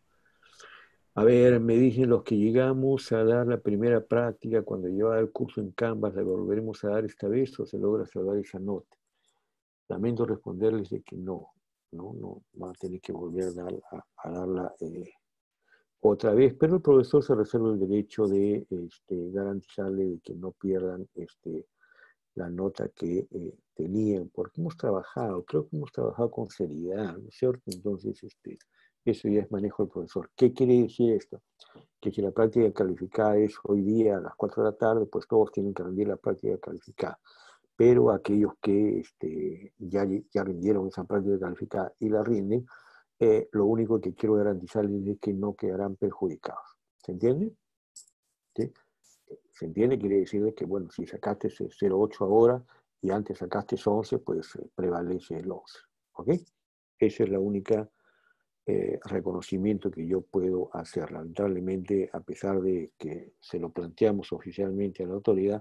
A ver, me dicen los que llegamos a dar la primera práctica cuando lleva el curso en Canvas, ¿la volveremos a dar esta vez o se logra salvar esa nota? Lamento responderles de que no, no, no, van a tener que volver a, dar, a, a darla eh, otra vez, pero el profesor se reserva el derecho de este, garantizarle de que no pierdan este, la nota que eh, tenían, porque hemos trabajado, creo que hemos trabajado con seriedad, ¿no es cierto? Entonces, este, eso ya es manejo del profesor. ¿Qué quiere decir esto? Que si la práctica calificada es hoy día a las cuatro de la tarde, pues todos tienen que rendir la práctica calificada. Pero aquellos que este, ya, ya rindieron esa práctica calificada y la rinden, eh, lo único que quiero garantizarles es que no quedarán perjudicados. ¿Se entiende? ¿Sí? ¿Se entiende? Quiere decir que, bueno, si sacaste cero coma ocho ahora y antes sacaste once, pues eh, prevalece el once. ¿Ok? Esa es la única eh, reconocimiento que yo puedo hacer. Lamentablemente, a pesar de que se lo planteamos oficialmente a la autoridad,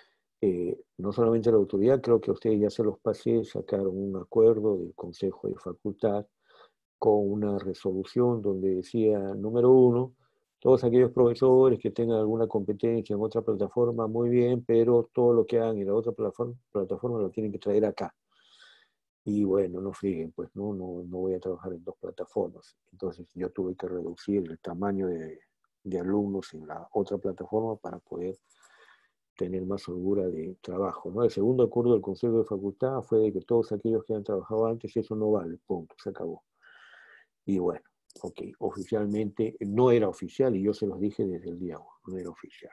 eh, no solamente a la autoridad, creo que a ustedes ya se los pasé, sacaron un acuerdo del Consejo de Facultad con una resolución donde decía, número uno, todos aquellos profesores que tengan alguna competencia en otra plataforma, muy bien, pero todo lo que hagan en la otra plataforma, plataforma lo tienen que traer acá. Y bueno, no fríen, pues no, no, no voy a trabajar en dos plataformas. Entonces yo tuve que reducir el tamaño de, de alumnos en la otra plataforma para poder tener más holgura de trabajo, ¿no? El segundo acuerdo del Consejo de Facultad fue de que todos aquellos que han trabajado antes, eso no vale, punto, se acabó. Y bueno, ok, oficialmente no era oficial y yo se los dije desde el día uno, no era oficial.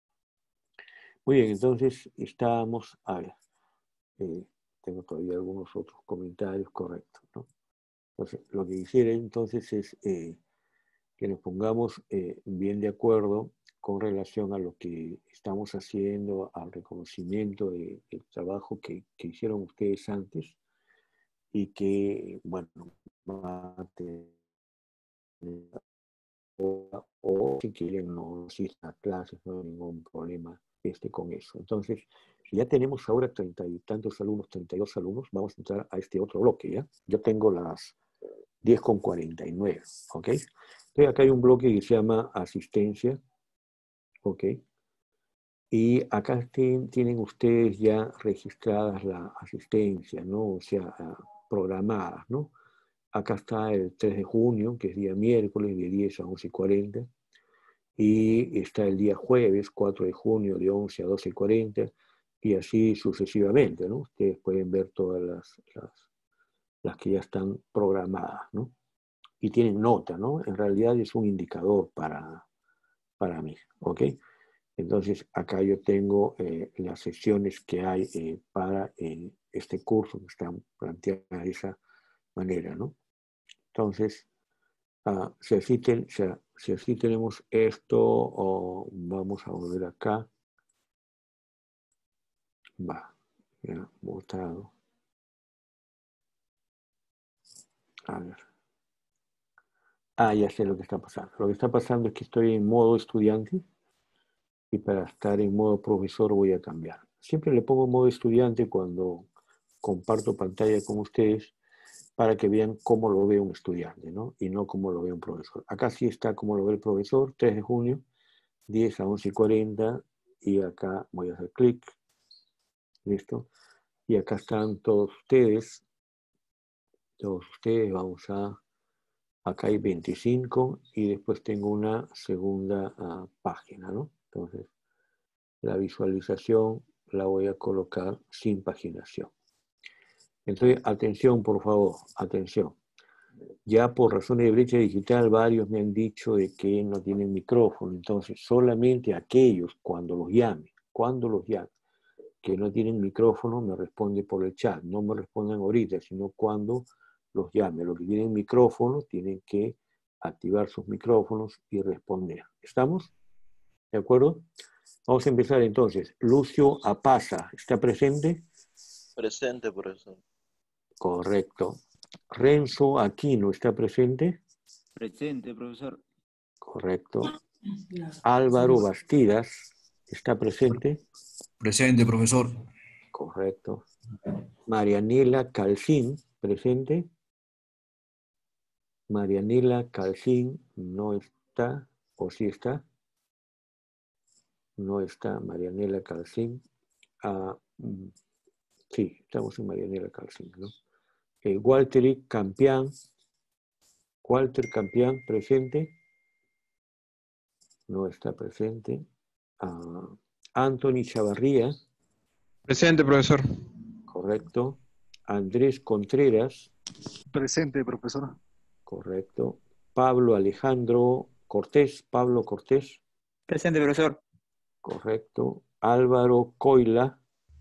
Muy bien, entonces estábamos, a ver, eh, tengo todavía algunos otros comentarios correctos, ¿no? Entonces, lo que quisiera entonces es eh, que nos pongamos eh, bien de acuerdo con relación a lo que estamos haciendo, al reconocimiento de, del trabajo que, que hicieron ustedes antes y que, bueno, va a tener o, o si quieren no asistan a clases, no hay ningún problema este, con eso. Entonces, si ya tenemos ahora treinta y tantos alumnos, treinta y dos alumnos, vamos a entrar a este otro bloque, ¿ya? Yo tengo las diez con cuarenta y nueve, ¿ok? Entonces acá hay un bloque que se llama asistencia, ¿ok? Y acá tienen ustedes ya registradas la asistencia, ¿no? O sea, programadas, ¿no? Acá está el tres de junio, que es día miércoles, de diez a once y cuarenta. Y está el día jueves, cuatro de junio, de once a doce y cuarenta. Y así sucesivamente, ¿no? Ustedes pueden ver todas las, las, las que ya están programadas, ¿no? Y tienen nota, ¿no? En realidad es un indicador para, para mí, ¿ok? Entonces, acá yo tengo eh, las sesiones que hay eh, para eh, este curso que están planteadas de esa manera, ¿no? Entonces, uh, si, así ten, si, si así tenemos esto, oh, vamos a volver acá. Va, ya, mostrado. A ver. Ah, ya sé lo que está pasando. Lo que está pasando es que estoy en modo estudiante y para estar en modo profesor voy a cambiar. Siempre le pongo modo estudiante cuando comparto pantalla con ustedes para que vean cómo lo ve un estudiante, ¿no? Y no cómo lo ve un profesor. Acá sí está cómo lo ve el profesor, tres de junio, diez a once y cuarenta, y acá voy a hacer clic, listo. Y acá están todos ustedes, todos ustedes, vamos a, acá hay veinticinco, y después tengo una segunda uh, página, ¿no? Entonces, La visualización la voy a colocar sin paginación. Entonces, atención, por favor, atención. Ya por razones de brecha digital, varios me han dicho de que no tienen micrófono. Entonces, solamente aquellos, cuando los llame, cuando los llame, que no tienen micrófono, me responde por el chat. No me respondan ahorita, sino cuando los llame. Los que tienen micrófono tienen que activar sus micrófonos y responder. ¿Estamos? ¿De acuerdo? Vamos a empezar entonces. Lucio Apaza, ¿está presente? Presente, profesor. Correcto. Renzo Aquino, ¿está presente? Presente, profesor. Correcto. Álvaro Bastidas, ¿está presente? Presente, profesor. Correcto. Marianela Calcín, ¿presente? Marianela Calcín no está, ¿o sí está? No está Marianela Calcín. Ah, sí, estamos en Marianela Calcín, ¿no? Eh, Walter Campián. Walter Campián, ¿presente? No está presente. Uh, Anthony Chavarría. Presente, profesor. Correcto. Andrés Contreras. Presente, profesor. Correcto. Pablo Alejandro Cortés. Pablo Cortés. Presente, profesor. Correcto. Álvaro Coila.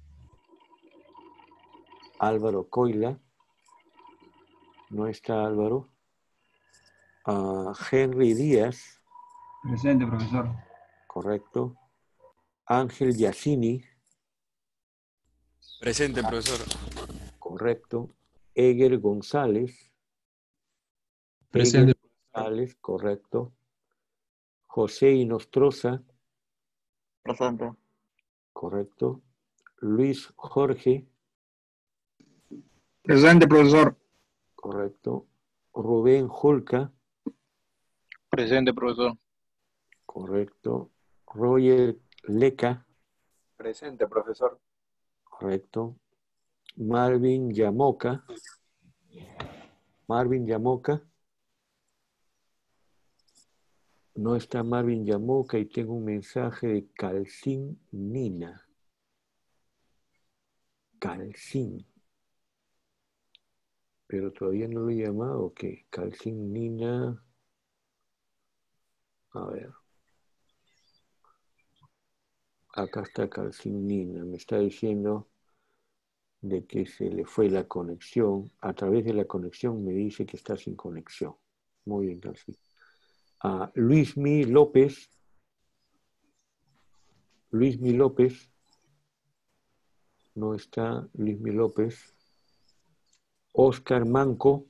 Álvaro Coila. No está Álvaro. Uh, Henry Díaz. Presente, profesor. Correcto. Ángel Yacini. Presente, profesor. Correcto. Eger González. Presente. Eger González, correcto. José Inostroza. Presente. Correcto. Luis Jorge. Presente, profesor. Correcto. Rubén Julca. Presente, profesor. Correcto. Roger Leca. Presente, profesor. Correcto. Marvin Yamoca. Marvin Yamoca. No está Marvin Yamoca y tengo un mensaje de Calcín Nina. Calcín. Pero todavía no lo he llamado, ¿o qué? Calcín Nina. A ver. Acá está Calcín Nina. Me está diciendo de que se le fue la conexión. A través de la conexión me dice que está sin conexión. Muy bien, Calcín. A Luismi López. Luismi López. No está Luismi López. Oscar Manco.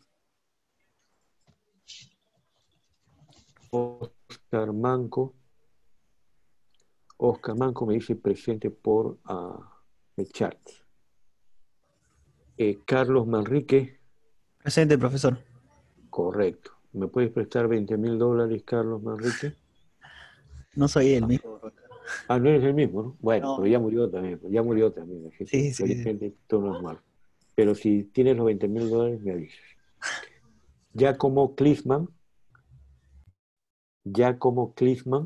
Oscar Manco. Oscar Manco me dice presente por uh, el chat. Eh, Carlos Manrique. Presente, profesor. Correcto. ¿Me puedes prestar veinte mil dólares, Carlos Manrique? No soy el mismo. Ah, no eres el mismo, ¿no? Bueno, No. pero ya murió también. Ya murió también. Gente. Sí, sí. Felizmente, todo no es malo. Pero si tienes los veinte mil dólares, me avisas. Giacomo Klinsmann. Giacomo Klinsmann.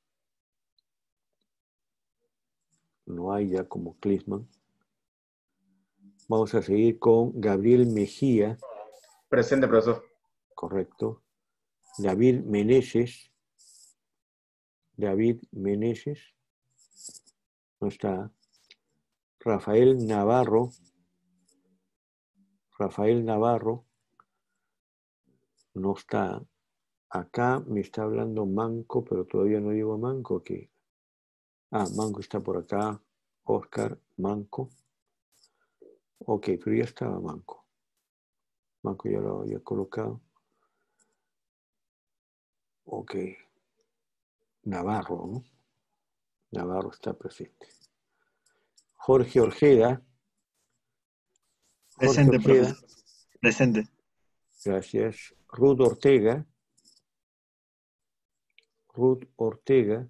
No hay Giacomo Klinsmann. Vamos a seguir con Gabriel Mejía. Presente, profesor. Correcto. David Meneses. David Meneses. No está. Rafael Navarro. Rafael Navarro. No está. Acá me está hablando Manco, pero todavía no digo Manco. ¿Qué? Ah, Manco está por acá. Oscar Manco. Ok, pero ya estaba Manco. Manco ya lo había colocado. Ok. Navarro, ¿no? Navarro está presente. Jorge Orjeda. Jorge Presente, Orjeda. profesor. Presente. Gracias. Ruth Ortega. Ruth Ortega.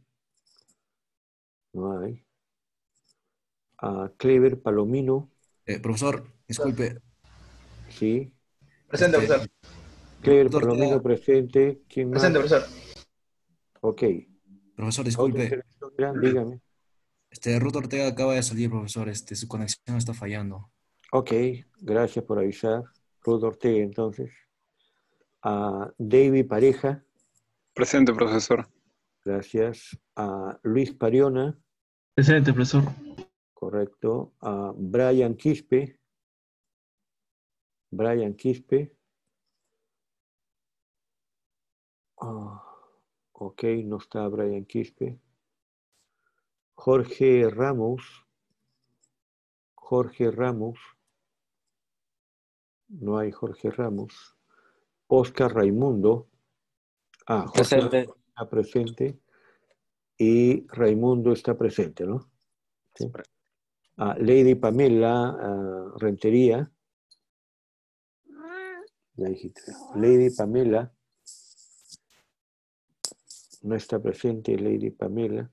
No hay. Uh, Clever Palomino. Eh, profesor, disculpe. Sí. Presente, Este, profesor. Clever Doctor, Palomino presente. ¿Quién más? Presente, profesor. Ok. Profesor, Otra disculpe. intervención, gran, dígame. Este, Ruth Ortega acaba de salir, profesor. Este, su conexión está fallando. Ok, gracias por avisar. Ruth Ortega, entonces. A David Pareja. Presente, profesor. Gracias. A Luis Pariona. Presente, profesor. Correcto. A Brian Quispe. Brian Quispe. Ah, ok, no está Brian Quispe. Jorge Ramos. Jorge Ramos. No hay Jorge Ramos. Oscar Raimundo. Ah, Jorge Presente. está presente. Y Raimundo está presente, ¿no? Sí. Ah, Lady Pamela ah, Rentería. Ya dijiste. Lady Pamela. No está presente Lady Pamela.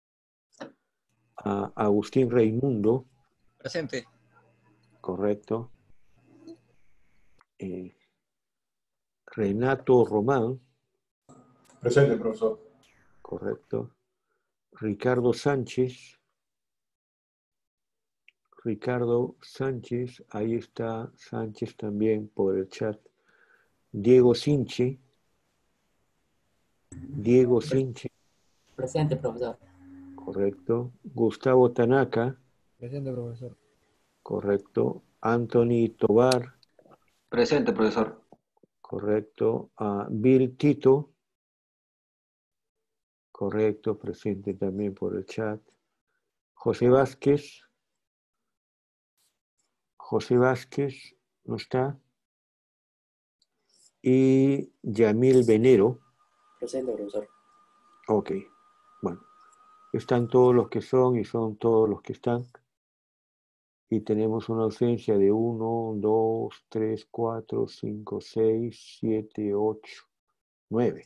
Ah, Agustín Raimundo. Presente. Correcto. Eh, Renato Román. Presente, profesor. Correcto. Ricardo Sánchez. Ricardo Sánchez. Ahí está Sánchez también por el chat. Diego Sinche. Diego Sinche. Presente, profesor. Correcto. Gustavo Tanaka. Presente, profesor. Correcto. Anthony Tobar. Presente, profesor. Correcto. Uh, Bill Tito. Correcto. Presente también por el chat. José Vázquez. José Vázquez. ¿No está? Y Yamil Venero. Presente, profesor. Ok. Bueno. Están todos los que son y son todos los que están. Y tenemos una ausencia de uno, dos, tres, cuatro, cinco, seis, siete, ocho, nueve.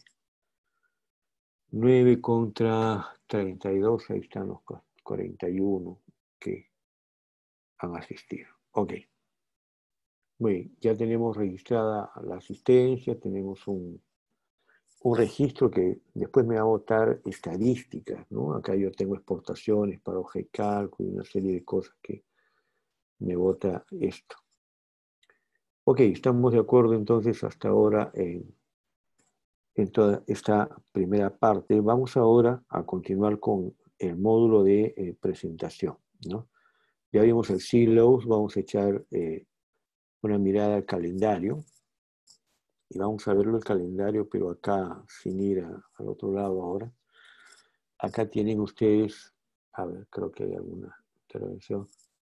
nueve contra treinta y dos, ahí están los cuarenta y uno que han asistido. Ok. Muy bien, ya tenemos registrada la asistencia, tenemos un, un registro que después me va a botar estadísticas, ¿no? Acá yo tengo exportaciones para hoja de cálculo y una serie de cosas que me bota esto. Ok, estamos de acuerdo entonces hasta ahora en, en toda esta primera parte. Vamos ahora a continuar con el módulo de eh, presentación, ¿no? Ya vimos el Silos, vamos a echar eh, una mirada al calendario y vamos a verlo el calendario, pero acá sin ir a, al otro lado ahora. Acá tienen ustedes, a ver, creo que hay alguna intervención.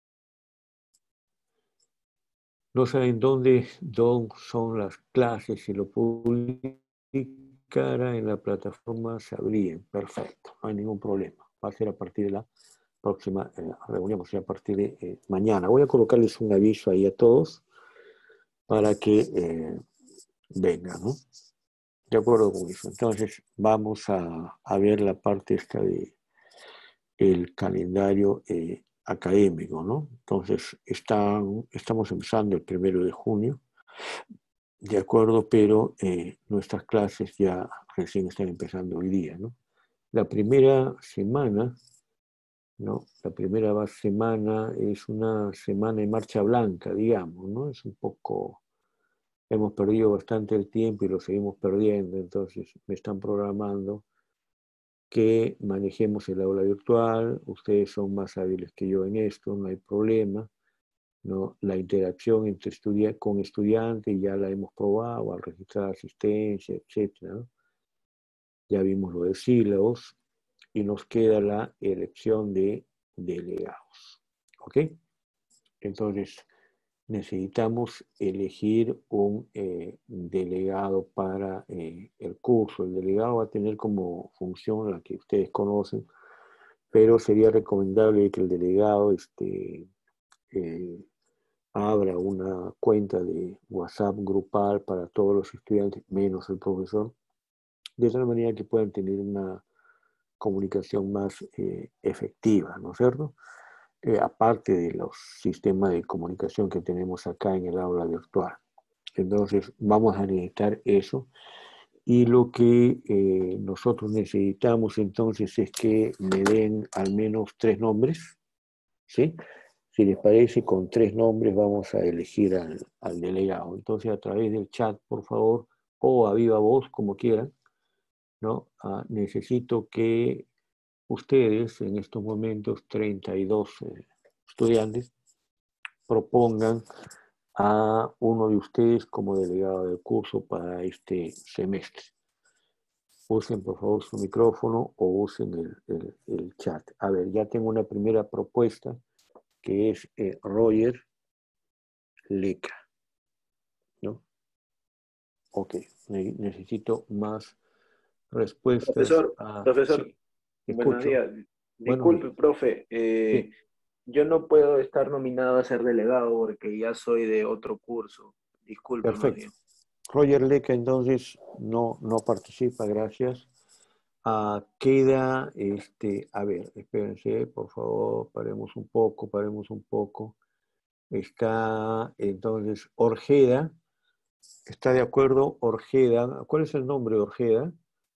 No saben dónde, dónde son las clases, si lo publicara en la plataforma sabrían. Perfecto, no hay ningún problema. Va a ser a partir de la próxima eh, reunión, va a ser a partir de eh, mañana. Voy a colocarles un aviso ahí a todos para que eh, vengan, ¿no? De acuerdo con eso. Entonces vamos a, a ver la parte esta de el calendario eh, académico, ¿no? Entonces, están, estamos empezando el primero de junio, de acuerdo, pero eh, nuestras clases ya recién están empezando hoy día, ¿no? La primera semana, ¿no? La primera semana es una semana en marcha blanca, digamos, ¿no? Es un poco, hemos perdido bastante el tiempo y lo seguimos perdiendo, entonces me están programando que manejemos el aula virtual. Ustedes son más hábiles que yo en esto, no hay problema, ¿no? La interacción entre estudia con estudiantes ya la hemos probado al registrar asistencia, etcétera, ¿no? Ya vimos lo de sílabos y nos queda la elección de delegados. ¿Ok? Entonces, necesitamos elegir un eh, delegado para eh, el curso. El delegado va a tener como función la que ustedes conocen, pero sería recomendable que el delegado este, eh, abra una cuenta de WhatsApp grupal para todos los estudiantes, menos el profesor, de tal manera que puedan tener una comunicación más eh, efectiva, ¿no es cierto? Eh, aparte de los sistemas de comunicación que tenemos acá en el aula virtual. Entonces, vamos a necesitar eso Y lo que eh, nosotros necesitamos entonces es que me den al menos tres nombres, ¿sí? Si les parece, con tres nombres vamos a elegir al, al delegado. Entonces, a través del chat, por favor, o a viva voz, como quieran, ¿no? Ah, necesito que ustedes, en estos momentos, treinta y dos eh, estudiantes, propongan a uno de ustedes como delegado del curso para este semestre. Usen, por favor, su micrófono o usen el, el, el chat. A ver, ya tengo una primera propuesta, que es eh, Roger Leca, ¿no? Ok, ne necesito más respuestas. Profesor, A... profesor, Sí, buenos escucho. días. Buenos Disculpe, días. profe, eh, Sí, yo no puedo estar nominado a ser delegado porque ya soy de otro curso. Disculpe, más perfecto. bien. Roger Leca entonces no, no participa, gracias. Ah, queda, este, a ver, espérense, por favor, paremos un poco, paremos un poco. Está entonces Orjeda, ¿está de acuerdo? Orjeda, ¿cuál es el nombre de Orjeda?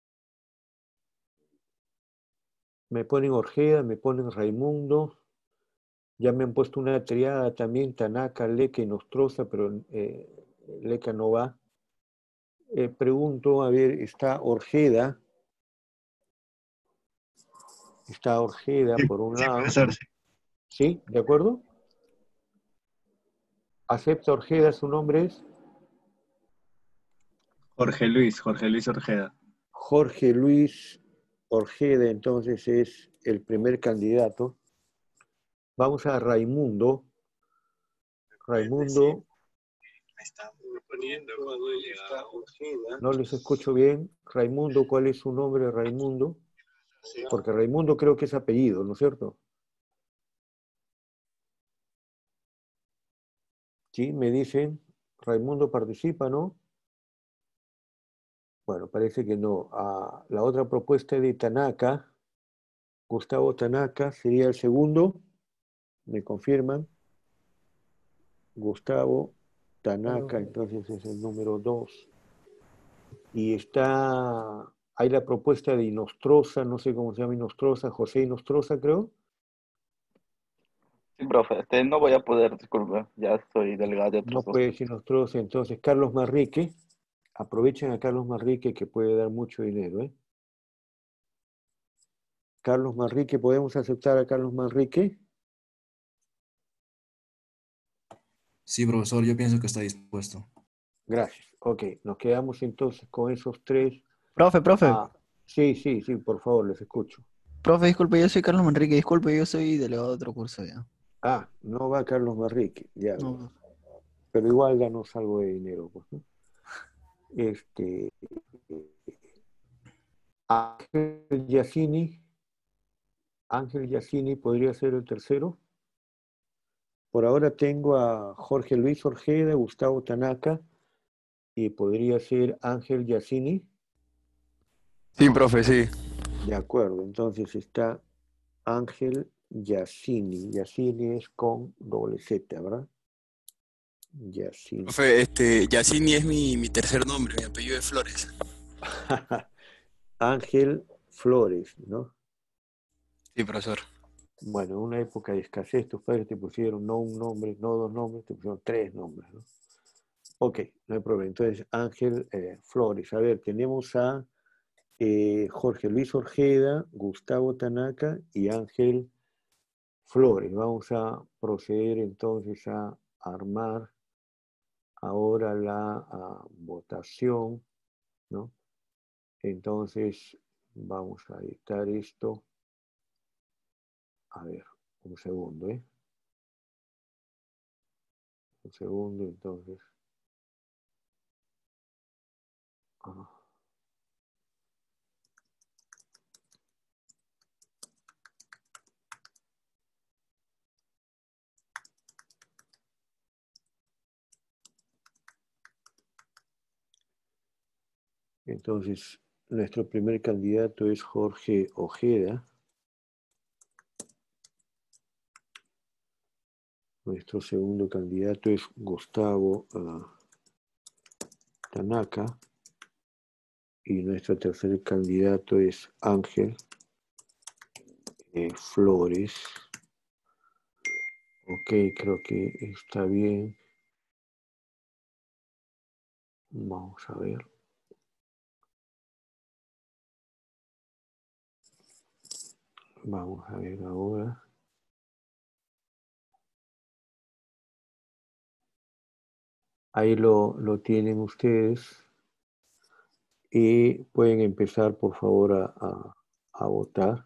Me ponen Orjeda, me ponen Raimundo, ya me han puesto una triada también, Tanaka, Leca y Nostroza, pero eh, Leca no va. Eh, pregunto, a ver, está Orjeda, está Orjeda Sí, por un sí, lado, profesor, sí. ¿sí? ¿De acuerdo? ¿Acepta Orjeda? ¿Su nombre es? Jorge Luis, Jorge Luis Orjeda. Jorge Luis Orjeda, entonces es el primer candidato. Vamos a Raimundo. Raimundo, Me está poniendo cuando está Orjeda. no les escucho bien. Raimundo, ¿cuál es su nombre, Raimundo? Porque Raimundo creo que es apellido, ¿no es cierto? Sí, me dicen, Raimundo participa, ¿no? Bueno, parece que no. Ah, la otra propuesta de Tanaka, Gustavo Tanaka, sería el segundo. ¿Me confirman? Gustavo Tanaka, entonces es el número dos. Y está, hay la propuesta de Inostroza, no sé cómo se llama Inostroza, José Inostroza, creo. Sí, profe, este no voy a poder, disculpe, ya soy delegado de No otros dos. puede ser Inostroza, entonces Carlos Manrique. Aprovechen a Carlos Manrique que puede dar mucho dinero, ¿eh? Carlos Manrique, ¿podemos aceptar a Carlos Manrique? Sí, profesor, yo pienso que está dispuesto. Gracias. Ok, nos quedamos entonces con esos tres. Profe, profe, Ah, sí, sí, sí, por favor, les escucho. profe, disculpe, yo soy Carlos Manrique, disculpe, yo soy delegado de otro curso ya. Ah, no va Carlos Manrique, ya. No, Pero igual danos algo de dinero, pues, ¿no? Este, Ángel Yacini, Ángel Yacini podría ser el tercero. Por ahora tengo a Jorge Luis Orjeda, Gustavo Tanaka, y podría ser Ángel Yacini. Sí, profe, sí. De acuerdo, entonces está Ángel Yacini. Yacini es con doble Z, ¿verdad? Yacini. Profe, este, Yacini es mi, mi tercer nombre, mi apellido es Flores. Ángel Flores, ¿no? Sí, profesor. Bueno, en una época de escasez, tus padres te pusieron no un nombre, no dos nombres, te pusieron tres nombres, ¿no? Ok, no hay problema. Entonces, Ángel eh, Flores. A ver, tenemos a eh, Jorge Luis Orjeda, Gustavo Tanaka y Ángel Flores. Vamos a proceder entonces a armar ahora la a, votación, ¿no? Entonces, vamos a editar esto. A ver, un segundo, ¿eh? Un segundo, entonces. Ah. Entonces, nuestro primer candidato es Jorge Ojeda. Nuestro segundo candidato es Gustavo uh, Tanaka. y nuestro tercer candidato es Ángel eh, Flores. Ok, creo que está bien. Vamos a ver. Vamos a ver ahora. Ahí lo, lo tienen ustedes. Y pueden empezar, por favor, a, a, a votar.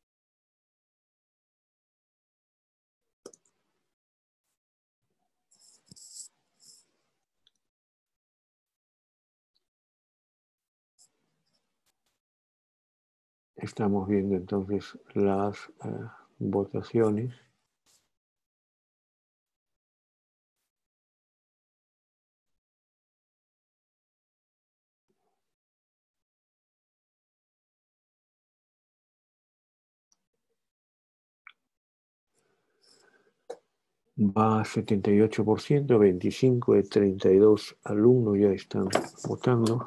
Estamos viendo entonces las uh, votaciones. Va a setenta y ocho por ciento, veinticinco de treinta y dos alumnos ya están votando.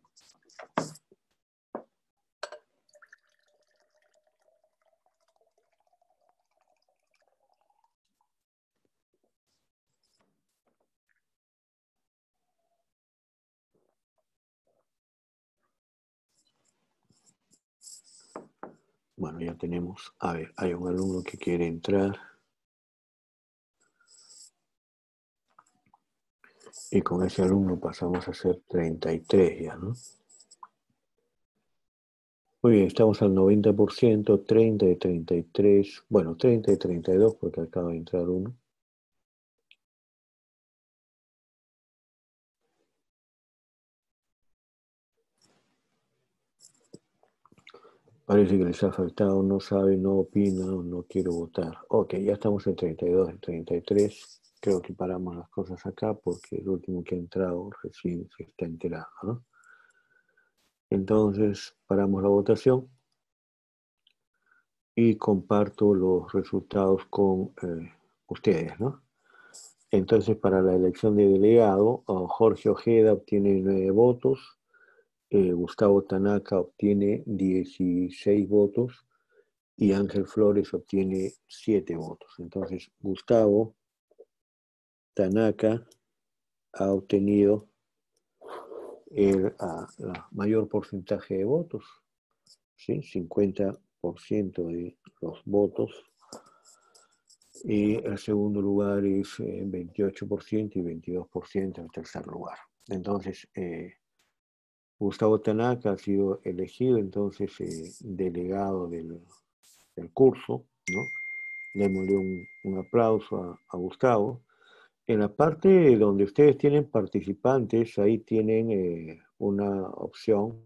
Bueno, ya tenemos, a ver, hay un alumno que quiere entrar. Y con ese alumno pasamos a ser treinta y tres ya, ¿no? Muy bien, estamos al noventa por ciento, treinta de treinta y tres, bueno, treinta de treinta y dos porque acaba de entrar uno. Parece que les ha faltado, no sabe, no opina, no quiero votar. Ok, ya estamos en treinta y dos, en treinta y tres. Creo que paramos las cosas acá porque el último que ha entrado recién se está enterando, ¿no? Entonces, paramos la votación y comparto los resultados con eh, ustedes, ¿no? Entonces, para la elección de delegado, Jorge Ojeda obtiene nueve votos, eh, Gustavo Tanaka obtiene dieciséis votos y Ángel Flores obtiene siete votos. Entonces, Gustavo Tanaka ha obtenido el a, la mayor porcentaje de votos, ¿sí? cincuenta por ciento de los votos. Y el segundo lugar es eh, veintiocho por ciento y veintidós por ciento el tercer lugar. Entonces, eh, Gustavo Tanaka ha sido elegido entonces eh, delegado del, del curso, ¿no? Démosle un, un aplauso a, a Gustavo. En la parte donde ustedes tienen participantes, ahí tienen eh, una opción.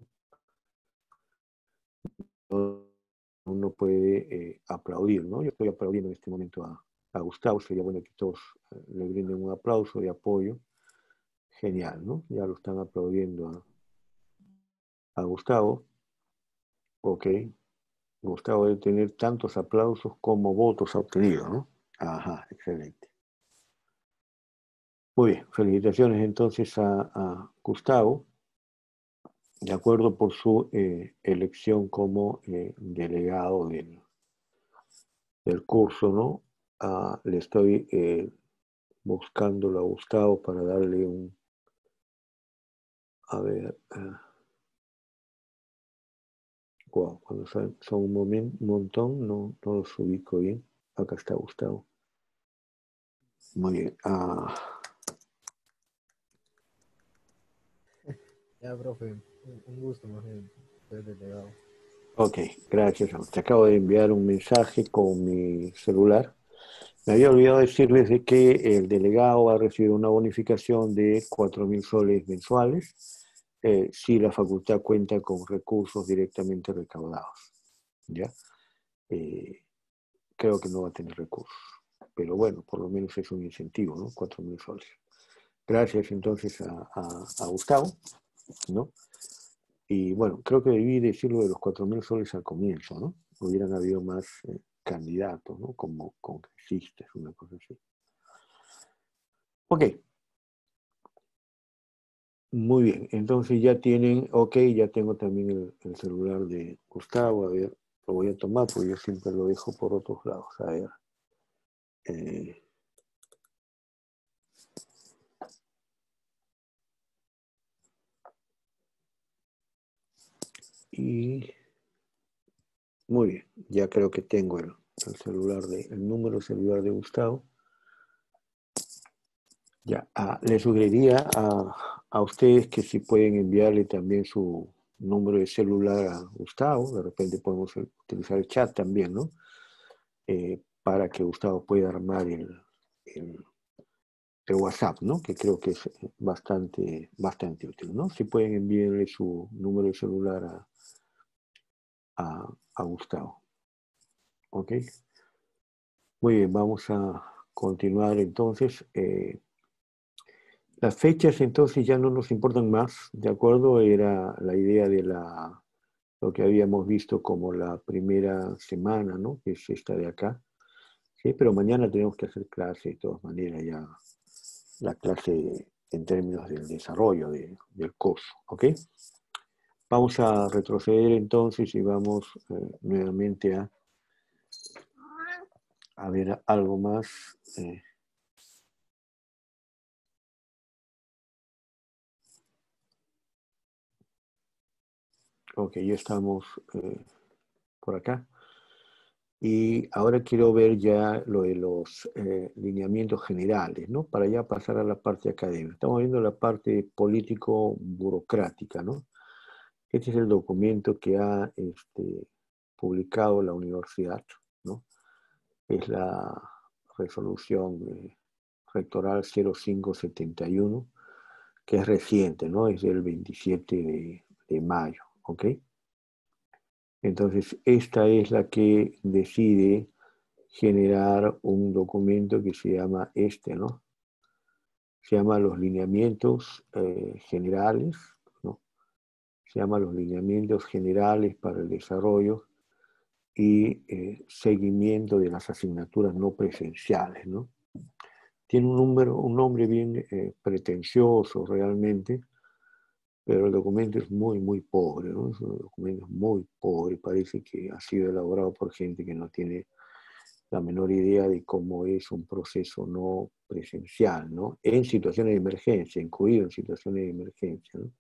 Uno puede eh, aplaudir, ¿no? Yo estoy aplaudiendo en este momento a, a Gustavo, sería bueno que todos eh, le brinden un aplauso de apoyo. Genial, ¿no? Ya lo están aplaudiendo a, a Gustavo. Ok. Gustavo debe tener tantos aplausos como votos ha obtenido, ¿no? Ajá, excelente. Muy bien, felicitaciones entonces a, a Gustavo, de acuerdo por su eh, elección como eh, delegado del, del curso, ¿no? Ah, le estoy eh, buscándolo a Gustavo para darle un, a ver, uh, wow, cuando son, son un, moment, un montón, no, no los ubico bien. Acá está Gustavo. Muy bien. Ah, Ya, profe, un gusto más bien ser delegado. ok, gracias. Te acabo de enviar un mensaje con mi celular. Me había olvidado decirles de que el delegado va a recibir una bonificación de cuatro mil soles mensuales eh, si la facultad cuenta con recursos directamente recaudados. ¿Ya? Eh, creo que no va a tener recursos, pero bueno, por lo menos es un incentivo, ¿no? cuatro mil soles. Gracias entonces a, a, a Gustavo, ¿no? Y bueno, creo que debí decirlo de los cuatro mil soles al comienzo, ¿no? Hubieran habido más eh, candidatos, ¿no? Como congresistas, una cosa así. Ok. Muy bien, entonces ya tienen, ok, ya tengo también el, el celular de Gustavo, a ver, lo voy a tomar porque yo siempre lo dejo por otros lados, a ver. Eh, y muy bien, ya creo que tengo el, el celular de, el número celular de Gustavo. Ya, ah, le sugeriría a, a ustedes que si pueden enviarle también su número de celular a Gustavo, de repente podemos utilizar el chat también, ¿no? Eh, para que Gustavo pueda armar el, el, el WhatsApp, ¿no? Que creo que es bastante, bastante útil, ¿no? Si pueden enviarle su número de celular a, a, a Gustavo. ¿Ok? Muy bien, vamos a continuar entonces. Eh, las fechas entonces ya no nos importan más, ¿de acuerdo? Era la idea de la, lo que habíamos visto como la primera semana, ¿no? Que es esta de acá. Sí, pero mañana tenemos que hacer clase de todas maneras ya, la clase en términos del desarrollo de, del curso, ¿ok? Vamos a retroceder entonces y vamos eh, nuevamente a, a ver algo más. Eh, ok, ya estamos eh, por acá. Y ahora quiero ver ya lo de los eh, lineamientos generales, ¿no? Para ya pasar a la parte académica. Estamos viendo la parte político-burocrática, ¿no? Este es el documento que ha este, publicado la universidad, ¿no? Es la resolución eh, rectoral cero cinco setenta y uno, que es reciente, ¿no? Es del veintisiete de, de mayo, ¿ok? Entonces, esta es la que decide generar un documento que se llama este, ¿no? Se llama los lineamientos eh, generales, ¿no? Se llama los lineamientos generales para el desarrollo y eh, seguimiento de las asignaturas no presenciales, ¿no? Tiene un, número, un nombre bien eh, pretencioso realmente, pero el documento es muy, muy pobre, ¿no? Es un documento muy pobre, parece que ha sido elaborado por gente que no tiene la menor idea de cómo es un proceso no presencial, ¿no? En situaciones de emergencia, incluido en situaciones de emergencia, ¿no?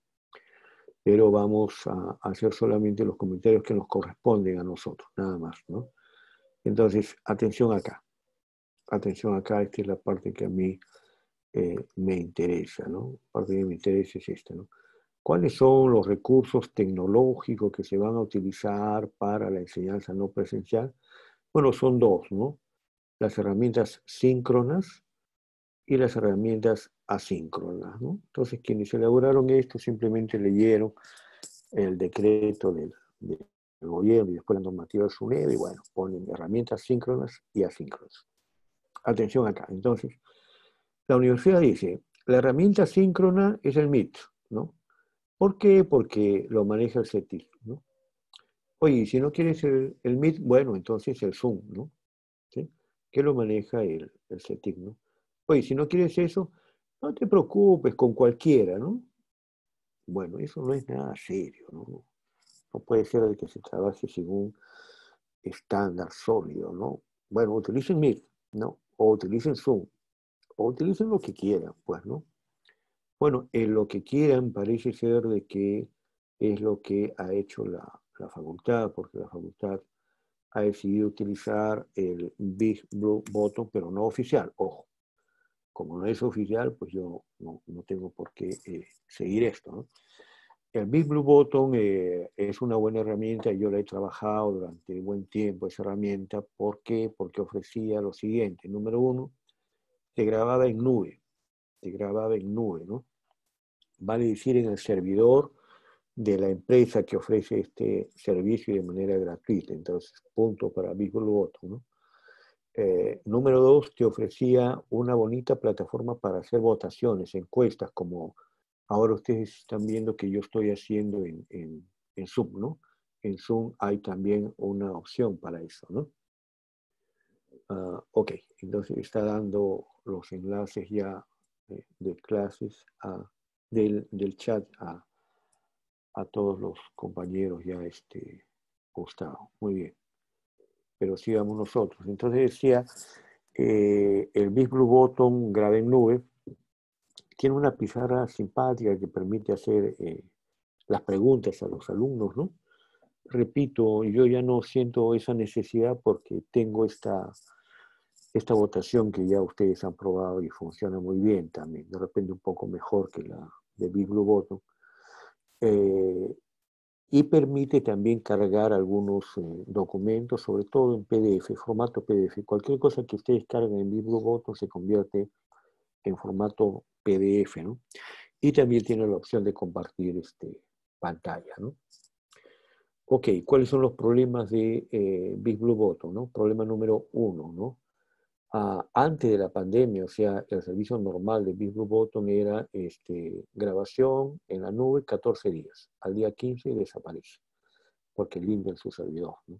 Pero vamos a hacer solamente los comentarios que nos corresponden a nosotros, nada más, ¿no? Entonces, atención acá. Atención acá, esta es la parte que a mí eh, me interesa, ¿no? La parte que me interesa es esta, ¿no? ¿Cuáles son los recursos tecnológicos que se van a utilizar para la enseñanza no presencial? Bueno, son dos, ¿no? Las herramientas síncronas y las herramientas asíncronas, ¿no? Entonces, quienes elaboraron esto simplemente leyeron el decreto del, del gobierno y después la normativa de SUNED y bueno, ponen herramientas síncronas y asíncronas. Atención acá. Entonces, la universidad dice, la herramienta síncrona es el Meet, ¿no? ¿Por qué? Porque lo maneja el CETIC, ¿no? Oye, si no quieres el, el Meet, bueno, entonces el Zoom, ¿no? ¿Sí? Que lo maneja el, el CETIC, ¿no? Oye, si no quieres eso, no te preocupes con cualquiera, ¿no? Bueno, eso no es nada serio, ¿no? No puede ser de que se trabaje según estándar sólido, ¿no? Bueno, utilicen Meet, ¿no? O utilicen Zoom, o utilicen lo que quieran, pues, ¿no? Bueno, en lo que quieran parece ser de que es lo que ha hecho la, la facultad, porque la facultad ha decidido utilizar el Big Blue Button, pero no oficial, ojo. Como no es oficial, pues yo no, no tengo por qué eh, seguir esto, ¿no? El Big Blue Button eh, es una buena herramienta, yo la he trabajado durante buen tiempo, esa herramienta. ¿Por qué? Porque ofrecía lo siguiente. Número uno, te grababa en nube, te grababa en nube, ¿no? Vale decir, en el servidor de la empresa que ofrece este servicio de manera gratuita. Entonces, punto para Big Blue Button, ¿no? Eh, número dos, te ofrecía una bonita plataforma para hacer votaciones, encuestas, como ahora ustedes están viendo que yo estoy haciendo en, en, en Zoom, ¿no? En Zoom hay también una opción para eso, ¿no? Uh, ok, entonces está dando los enlaces ya eh, de clases a del, del chat a, a todos los compañeros ya este, Gustavo. Muy bien. Pero sigamos nosotros. Entonces decía, eh, el Big Blue Button grave en nube tiene una pizarra simpática que permite hacer eh, las preguntas a los alumnos, ¿no? Repito, yo ya no siento esa necesidad porque tengo esta, esta votación que ya ustedes han probado y funciona muy bien también, de repente un poco mejor que la de Big Blue Button. Eh, y permite también cargar algunos eh, documentos, sobre todo en P D F, formato P D F. Cualquier cosa que ustedes carguen en Big Blue Button se convierte en formato P D F, ¿no? Y también tiene la opción de compartir este, pantalla, ¿no? Ok, ¿cuáles son los problemas de eh, Big Blue Button, ¿no? Problema número uno, ¿no? Ah, antes de la pandemia, o sea, el servicio normal de Big Blue Button era este, grabación en la nube catorce días. Al día quince desaparece, porque limpian su servidor, ¿no?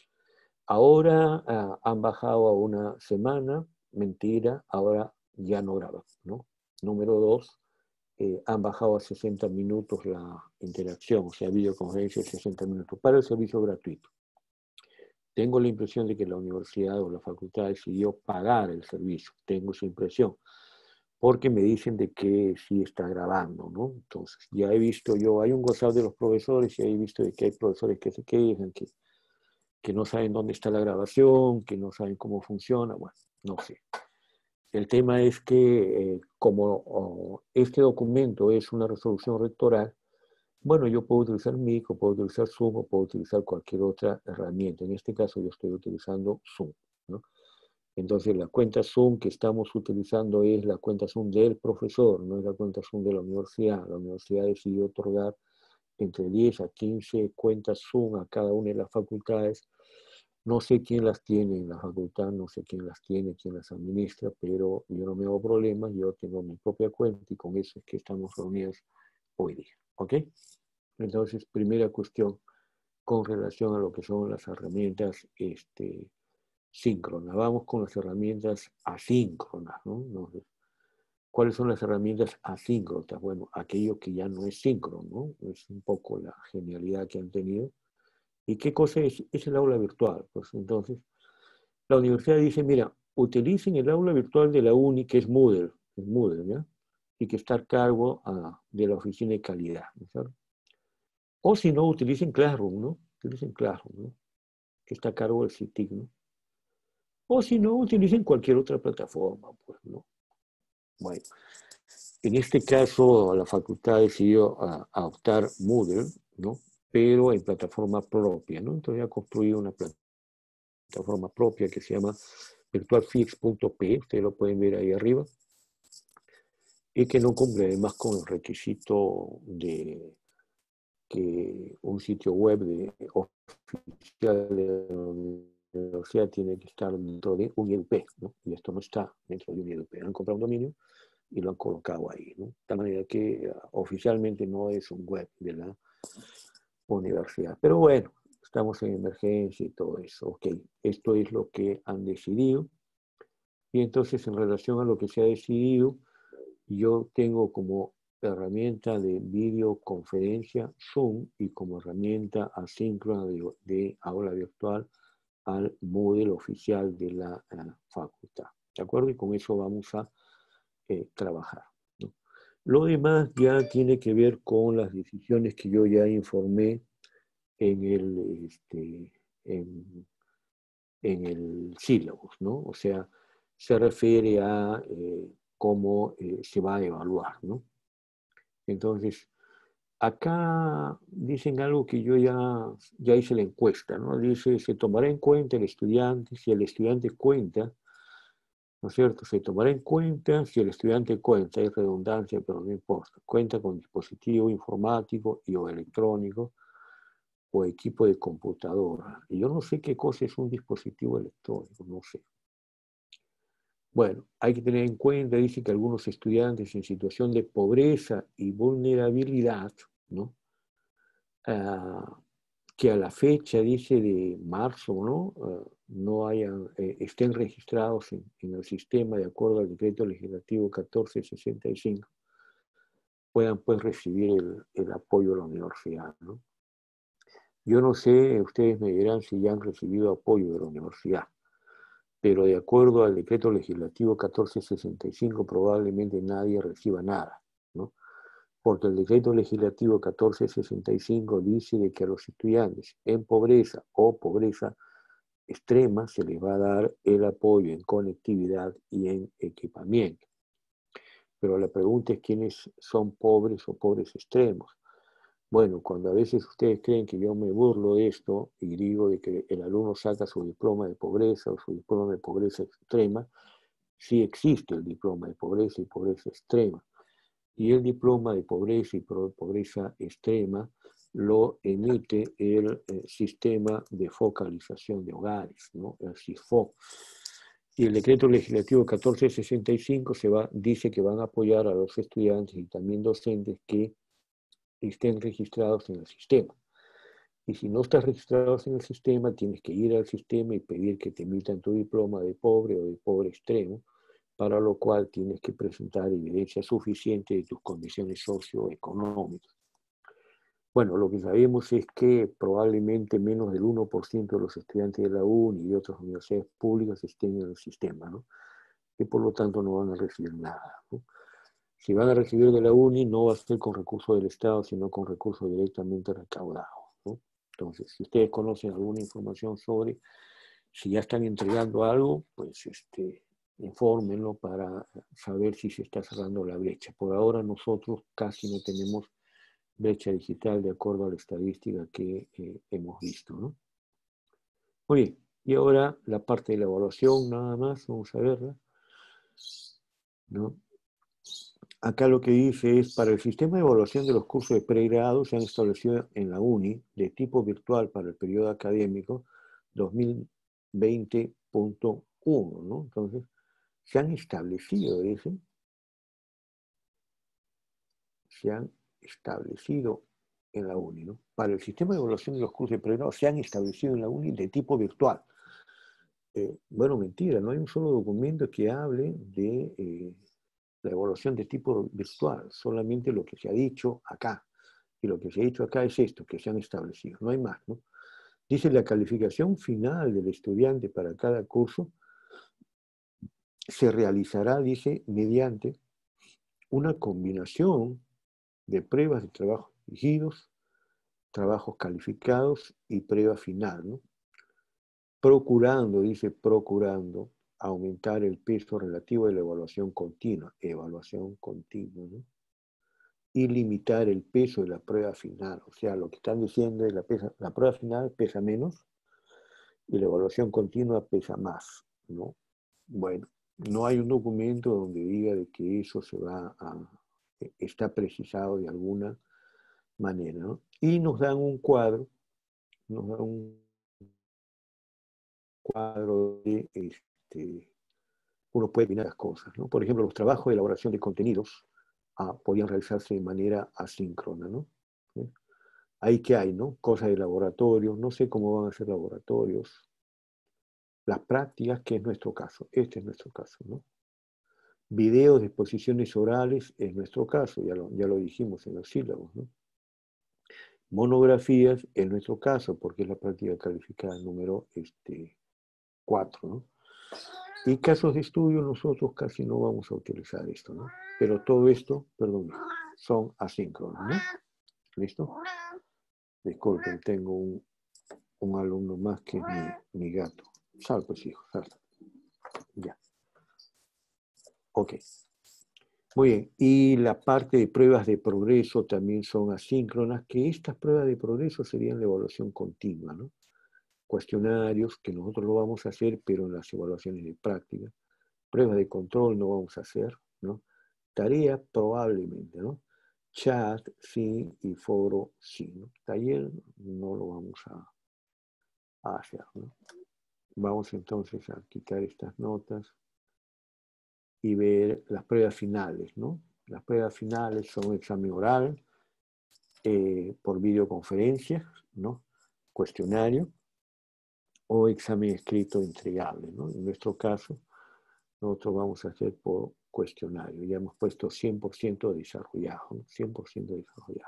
Ahora ah, han bajado a una semana, mentira, ahora ya no graban, ¿no? Número dos, eh, han bajado a sesenta minutos la interacción, o sea, videoconferencia de sesenta minutos para el servicio gratuito. Tengo la impresión de que la universidad o la facultad decidió pagar el servicio, tengo esa impresión, porque me dicen de que sí está grabando, ¿no? Entonces, ya he visto yo, hay un WhatsApp de los profesores y he visto de que hay profesores que se quejan, que, que no saben dónde está la grabación, que no saben cómo funciona, bueno, no sé. El tema es que eh, como oh, este documento es una resolución rectoral, bueno, yo puedo utilizar M I C, o puedo utilizar Zoom, o puedo utilizar cualquier otra herramienta. En este caso yo estoy utilizando Zoom, ¿no? Entonces la cuenta Zoom que estamos utilizando es la cuenta Zoom del profesor, no es la cuenta Zoom de la universidad. La universidad decidió otorgar entre diez a quince cuentas Zoom a cada una de las facultades. No sé quién las tiene en la facultad, no sé quién las tiene, quién las administra, pero yo no me hago problemas, yo tengo mi propia cuenta y con eso es que estamos reunidos hoy día, ¿ok? Entonces, primera cuestión con relación a lo que son las herramientas este, síncronas. Vamos con las herramientas asíncronas, ¿no? Entonces, ¿cuáles son las herramientas asíncronas? Bueno, aquello que ya no es síncrono, ¿no? Es un poco la genialidad que han tenido. ¿Y qué cosa es? Es el aula virtual. Pues entonces, la universidad dice, mira, utilicen el aula virtual de la U N I, que es Moodle, es Moodle, ¿ya? Y que está a cargo a, de la oficina de calidad, ¿no es cierto? O si no, utilicen Classroom, ¿no? Utilicen Classroom, ¿no? Que está a cargo del C I T I C, ¿no? O si no, utilicen cualquier otra plataforma, pues, ¿no? Bueno, en este caso, la facultad decidió a, a adoptar Moodle, ¿no? Pero en plataforma propia, ¿no? Entonces ha construido una plataforma propia que se llama virtualfix punto p, ustedes lo pueden ver ahí arriba, y que no cumple además con el requisito de que un sitio web de oficial de la universidad tiene que estar dentro de un I D P, ¿no? Y esto no está dentro de un I D P. Han comprado un dominio y lo han colocado ahí, ¿no? De tal manera que uh, oficialmente no es un web de la universidad. Pero bueno, estamos en emergencia y todo eso. Ok, esto es lo que han decidido. Y entonces, en relación a lo que se ha decidido, yo tengo como herramienta de videoconferencia Zoom y como herramienta asíncrona de, de aula virtual al Moodle oficial de la uh, facultad. ¿De acuerdo? Y con eso vamos a eh, trabajar, ¿no? Lo demás ya tiene que ver con las decisiones que yo ya informé en el, este, en, en el sílabus, ¿no? O sea, se refiere a eh, cómo eh, se va a evaluar, ¿no? Entonces, acá dicen algo que yo ya, ya hice la encuesta, ¿no? Dice, se tomará en cuenta el estudiante, si el estudiante cuenta, ¿no es cierto? Se tomará en cuenta si el estudiante cuenta, hay redundancia, pero no importa, cuenta con dispositivo informático y o electrónico o equipo de computadora. Y yo no sé qué cosa es un dispositivo electrónico, no sé. Bueno, hay que tener en cuenta, dice que algunos estudiantes en situación de pobreza y vulnerabilidad, ¿no? Uh, que a la fecha, dice, de marzo, ¿no? Uh, no hayan, eh, estén registrados en, en el sistema de acuerdo al decreto legislativo catorce sesenta y cinco, puedan pues recibir el, el apoyo de la universidad, ¿no? Yo no sé, ustedes me dirán si ya han recibido apoyo de la universidad, pero de acuerdo al decreto legislativo catorce sesenta y cinco probablemente nadie reciba nada, ¿no? Porque el decreto legislativo catorce sesenta y cinco dice de que a los estudiantes en pobreza o pobreza extrema se les va a dar el apoyo en conectividad y en equipamiento. Pero la pregunta es quiénes son pobres o pobres extremos. Bueno, cuando a veces ustedes creen que yo me burlo de esto y digo de que el alumno saca su diploma de pobreza o su diploma de pobreza extrema, sí existe el diploma de pobreza y pobreza extrema. Y el diploma de pobreza y pobreza extrema lo emite el eh, sistema de focalización de hogares, ¿no? El SIFO. Y el decreto legislativo catorce sesenta y cinco se va, dice que van a apoyar a los estudiantes y también docentes que estén registrados en el sistema. Y si no estás registrado en el sistema, tienes que ir al sistema y pedir que te emitan tu diploma de pobre o de pobre extremo, para lo cual tienes que presentar evidencia suficiente de tus condiciones socioeconómicas. Bueno, lo que sabemos es que probablemente menos del uno por ciento de los estudiantes de la U N I y de otras universidades públicas estén en el sistema, ¿no? Que por lo tanto no van a recibir nada, ¿no? Si van a recibir de la U N I, no va a ser con recursos del Estado, sino con recursos directamente recaudados, ¿no? Entonces, si ustedes conocen alguna información sobre si ya están entregando algo, pues este, infórmenlo para saber si se está cerrando la brecha. Por ahora nosotros casi no tenemos brecha digital de acuerdo a la estadística que eh, hemos visto, ¿no? Muy bien, y ahora la parte de la evaluación, nada más, vamos a verla, ¿no? Acá lo que dice es, para el sistema de evaluación de los cursos de pregrado se han establecido en la U N I de tipo virtual para el periodo académico dos mil veinte punto uno, ¿no? Entonces, se han establecido, dicen, se han establecido en la U N I, ¿no? Para el sistema de evaluación de los cursos de pregrado se han establecido en la U N I de tipo virtual. Eh, bueno, mentira, no hay un solo documento que hable de eh, la evaluación de tipo virtual, solamente lo que se ha dicho acá. Y lo que se ha dicho acá es esto, que se han establecido, no hay más, ¿no? Dice, la calificación final del estudiante para cada curso se realizará, dice, mediante una combinación de pruebas de trabajo dirigidos, trabajos calificados y prueba final, ¿no? Procurando, dice, procurando aumentar el peso relativo de la evaluación continua, evaluación continua, ¿no? Y limitar el peso de la prueba final. O sea, lo que están diciendo es la, pesa, la prueba final pesa menos y la evaluación continua pesa más, ¿no? Bueno, no hay un documento donde diga de que eso se va a, está precisado de alguna manera, ¿no? Y nos dan un cuadro, nos dan un cuadro de, este, uno puede mirar las cosas, ¿no? Por ejemplo, los trabajos de elaboración de contenidos ah, podían realizarse de manera asíncrona, ¿no? ¿Sí? Ahí que hay, ¿no? Cosas de laboratorio, no sé cómo van a ser laboratorios. Las prácticas, que es nuestro caso, este es nuestro caso, ¿no? Videos de exposiciones orales es nuestro caso, ya lo, ya lo dijimos en los sílabos, ¿no? Monografías es nuestro caso, porque es la práctica calificada número este, cuatro, ¿no? Y casos de estudio nosotros casi no vamos a utilizar esto, ¿no? Pero todo esto, perdón, son asíncronos, ¿no? ¿Listo? Disculpen, tengo un, un alumno más que es mi, mi gato. Sal, pues, hijo, sal. Ya. Ok. Muy bien. Y la parte de pruebas de progreso también son asíncronas, que estas pruebas de progreso serían la evaluación continua, ¿no? Cuestionarios, que nosotros lo vamos a hacer, pero en las evaluaciones de práctica. Pruebas de control no vamos a hacer, ¿no? Tarea probablemente, ¿no? Chat sí y foro sí, ¿no? Taller no lo vamos a, a hacer, ¿no? Vamos entonces a quitar estas notas y ver las pruebas finales, ¿no? Las pruebas finales son examen oral, eh, por videoconferencia, ¿no? Cuestionario o examen escrito entregable, ¿no? En nuestro caso, nosotros vamos a hacer por cuestionario. Ya hemos puesto cien por ciento desarrollado, ¿no? cien por ciento desarrollado.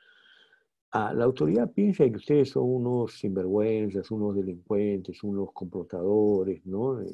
Ah, la autoridad piensa que ustedes son unos sinvergüenzas, unos delincuentes, unos complotadores, ¿no? Eh,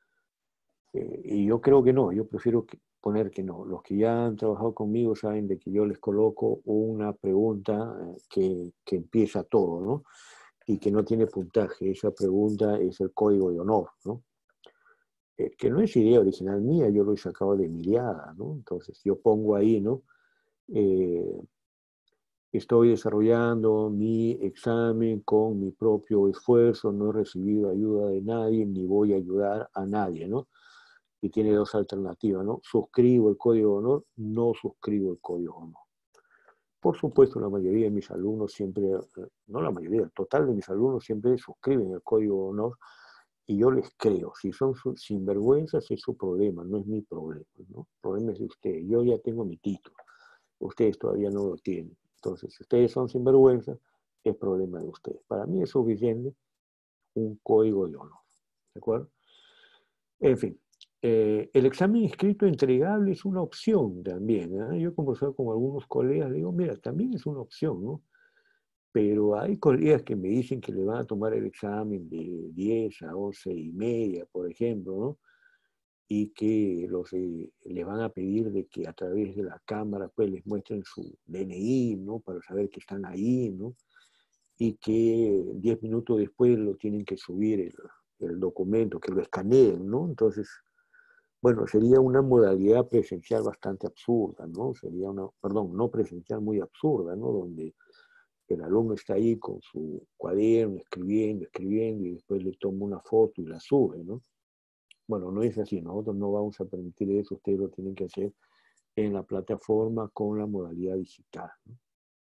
eh, y yo creo que no, yo prefiero que, poner que no. Los que ya han trabajado conmigo saben de que yo les coloco una pregunta eh, que, que empieza todo, ¿no? Y que no tiene puntaje. Esa pregunta es el código de honor, ¿no? Eh, que no es idea original mía, yo lo he sacado de Miriada, ¿no? Entonces yo pongo ahí, ¿no? Eh, Estoy desarrollando mi examen con mi propio esfuerzo, no he recibido ayuda de nadie, ni voy a ayudar a nadie, ¿no? Y tiene dos alternativas, ¿no? Suscribo el código de honor, no suscribo el código de honor. Por supuesto, la mayoría de mis alumnos siempre, no la mayoría, el total de mis alumnos siempre suscriben el código de honor y yo les creo. Si son sinvergüenzas es su problema, no es mi problema, ¿no? El problema es de ustedes. Yo ya tengo mi título, ustedes todavía no lo tienen. Entonces, si ustedes son sinvergüenzas, es problema de ustedes. Para mí es suficiente un código de honor. ¿De acuerdo? En fin, eh, el examen escrito entregable es una opción también, ¿eh? Yo he conversado con algunos colegas, digo, mira, también es una opción, ¿no? Pero hay colegas que me dicen que le van a tomar el examen de diez a once y media, por ejemplo, ¿no? Y que los, eh, le van a pedir de que a través de la cámara pues les muestren su D N I, ¿no? Para saber que están ahí, ¿no? Y que diez minutos después lo tienen que subir el, el documento, que lo escaneen, ¿no? Entonces, bueno, sería una modalidad presencial bastante absurda, ¿no? Sería una, perdón, no presencial, muy absurda, ¿no? Donde el alumno está ahí con su cuaderno, escribiendo, escribiendo, y después le toma una foto y la sube, ¿no? Bueno, no es así, nosotros no vamos a permitir eso, ustedes lo tienen que hacer en la plataforma con la modalidad digital, ¿no?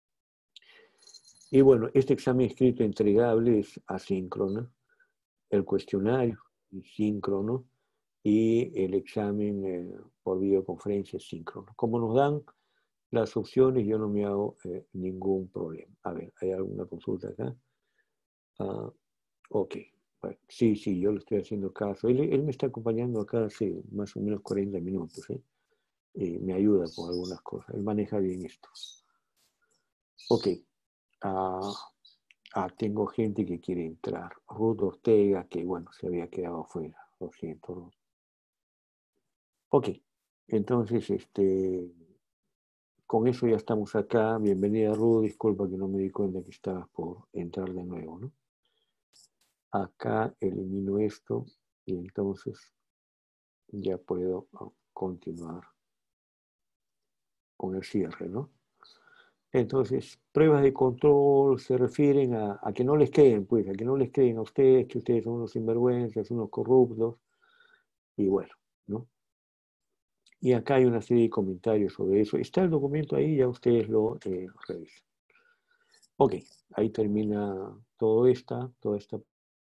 Y bueno, este examen escrito entregable es asíncrono, el cuestionario es síncrono y el examen eh, por videoconferencia es síncrono. Como nos dan las opciones, yo no me hago eh, ningún problema. A ver, ¿hay alguna consulta acá? Ah, ok. Bueno, sí, sí, yo le estoy haciendo caso. Él, él me está acompañando acá hace más o menos cuarenta minutos, ¿eh? Y me ayuda con algunas cosas. Él maneja bien esto. Ok. Ah, ah, tengo gente que quiere entrar. Ruth Ortega, que bueno, se había quedado afuera. Lo siento, Ruth. Ok. Entonces, este, con eso ya estamos acá. Bienvenida, Ruth. Disculpa que no me di cuenta que estabas por entrar de nuevo, ¿no? Acá elimino esto y entonces ya puedo continuar con el cierre, ¿no? Entonces, pruebas de control se refieren a, a que no les creen, pues, a que no les creen a ustedes, que ustedes son unos sinvergüenzas, unos corruptos, y bueno, ¿no? Y acá hay una serie de comentarios sobre eso. Está el documento ahí, ya ustedes lo eh, revisan. Ok, ahí termina todo esta, toda esta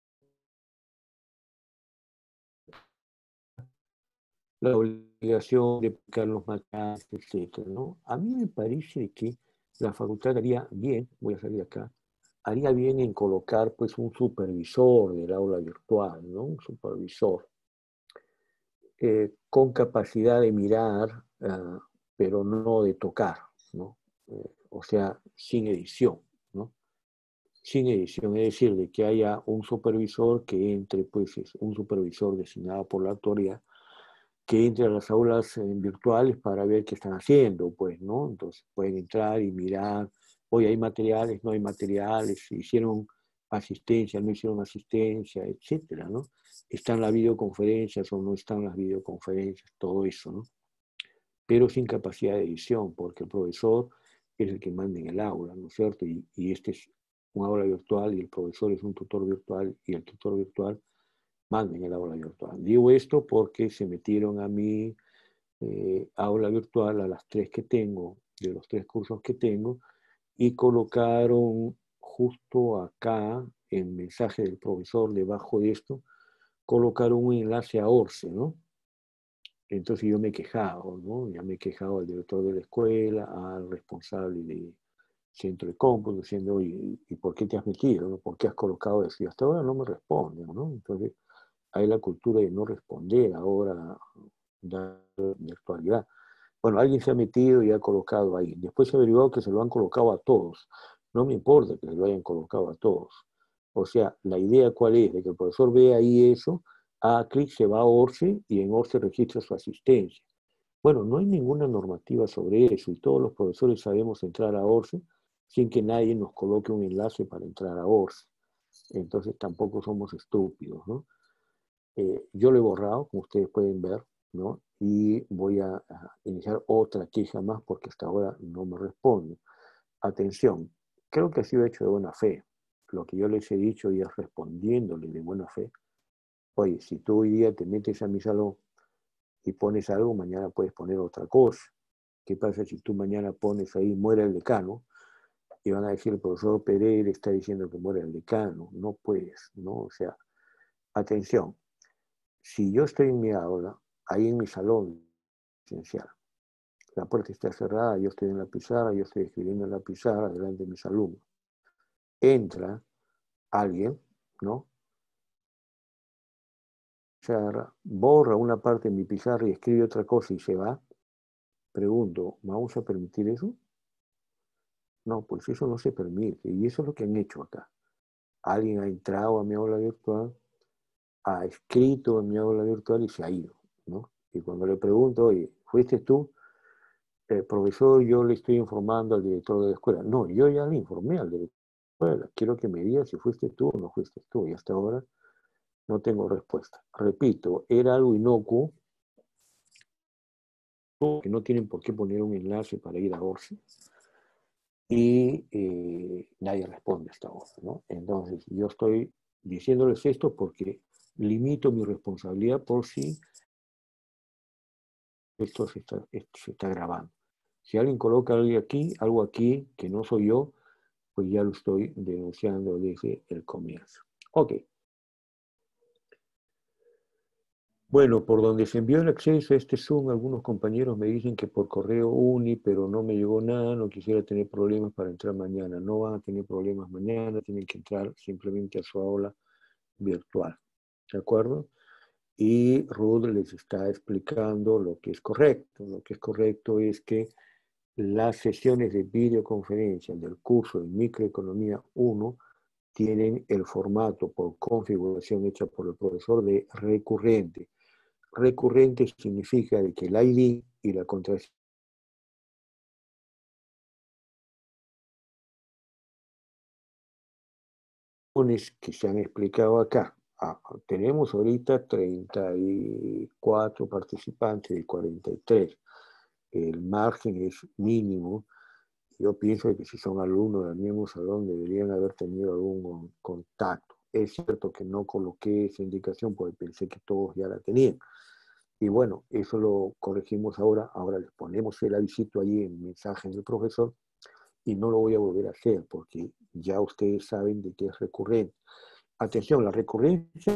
la obligación de publicar los materiales, etcétera, ¿no? A mí me parece que la facultad haría bien, voy a salir acá, haría bien en colocar pues un supervisor del aula virtual, ¿no? Un supervisor eh, con capacidad de mirar, uh, pero no de tocar, ¿no? Eh, o sea, sin edición, ¿no? Sin edición, es decir, de que haya un supervisor que entre, pues es un supervisor designado por la autoridad, que entre a las aulas eh, virtuales para ver qué están haciendo, pues, ¿no? Entonces pueden entrar y mirar, hoy hay materiales, no hay materiales, hicieron asistencia, no hicieron asistencia, etcétera, ¿no? Están las videoconferencias o no están las videoconferencias, todo eso, ¿no? Pero sin capacidad de edición, porque el profesor es el que manda en el aula, ¿no es cierto? Y, y este es un aula virtual y el profesor es un tutor virtual y el tutor virtual manden el aula virtual. Digo esto porque se metieron a mi eh, aula virtual, a las tres que tengo, de los tres cursos que tengo, y colocaron justo acá, en mensaje del profesor, debajo de esto, colocaron un enlace a ORCE, ¿no? Entonces yo me he quejado, ¿no? Ya me he quejado al director de la escuela, al responsable de centro de cómputo, diciendo, oye, ¿y por qué te has metido? ¿No? ¿Por qué has colocado eso? Y hasta ahora no me responden, ¿no? Entonces, hay la cultura de no responder ahora dar virtualidad. Bueno, alguien se ha metido y ha colocado ahí. Después se ha averiguado que se lo han colocado a todos. No me importa que se lo hayan colocado a todos. O sea, la idea cuál es, de que el profesor vea ahí eso, a clic se va a ORCE y en ORCE registra su asistencia. Bueno, no hay ninguna normativa sobre eso y todos los profesores sabemos entrar a ORCE sin que nadie nos coloque un enlace para entrar a ORCE. Entonces tampoco somos estúpidos, ¿no? Eh, yo lo he borrado, como ustedes pueden ver, ¿no? Y voy a, a iniciar otra queja más porque hasta ahora no me responde. Atención, creo que ha sido hecho de buena fe. Lo que yo les he dicho y es respondiéndole de buena fe. Oye, si tú hoy día te metes a mi salón y pones algo, mañana puedes poner otra cosa. ¿Qué pasa si tú mañana pones ahí muere el decano? Y van a decir, el profesor Pereira está diciendo que muere el decano. No puedes, ¿no? O sea, atención. Si yo estoy en mi aula, ahí en mi salón esencial, la puerta está cerrada, yo estoy en la pizarra, yo estoy escribiendo en la pizarra delante de mis alumnos. Entra alguien, ¿no? Pizarra, borra una parte de mi pizarra y escribe otra cosa y se va. Pregunto, ¿vamos a permitir eso? No, pues eso no se permite. Y eso es lo que han hecho acá. Alguien ha entrado a mi aula virtual, ha escrito en mi aula virtual y se ha ido, ¿no? Y cuando le pregunto, oye, ¿fuiste tú? Eh, profesor, yo le estoy informando al director de la escuela. No, yo ya le informé al director de la escuela. Quiero que me diga si fuiste tú o no fuiste tú. Y hasta ahora no tengo respuesta. Repito, era algo inocuo, que no tienen por qué poner un enlace para ir a ORCE. Y eh, nadie responde hasta ahora, ¿no? Entonces, yo estoy diciéndoles esto porque limito mi responsabilidad por si esto se está, esto se está grabando. Si alguien coloca algo aquí, algo aquí que no soy yo, pues ya lo estoy denunciando desde el comienzo. Ok. Bueno, por donde se envió el acceso a este Zoom, algunos compañeros me dicen que por correo uni, pero no me llegó nada, no quisiera tener problemas para entrar mañana. No van a tener problemas mañana, tienen que entrar simplemente a su aula virtual. ¿De acuerdo? Y Ruth les está explicando lo que es correcto. Lo que es correcto es que las sesiones de videoconferencia del curso de Microeconomía uno tienen el formato por configuración hecha por el profesor de recurrente. Recurrente significa de que el I D y la contraseña que se han explicado acá. Ah, tenemos ahorita treinta y cuatro participantes de cuarenta y tres. El margen es mínimo. Yo pienso que si son alumnos del mismo salón deberían haber tenido algún contacto. Es cierto que no coloqué esa indicación porque pensé que todos ya la tenían. Y bueno, eso lo corregimos ahora. Ahora les ponemos el avisito allí en mensajes del profesor y no lo voy a volver a hacer porque ya ustedes saben de qué es recurrente. Atención, la recurrencia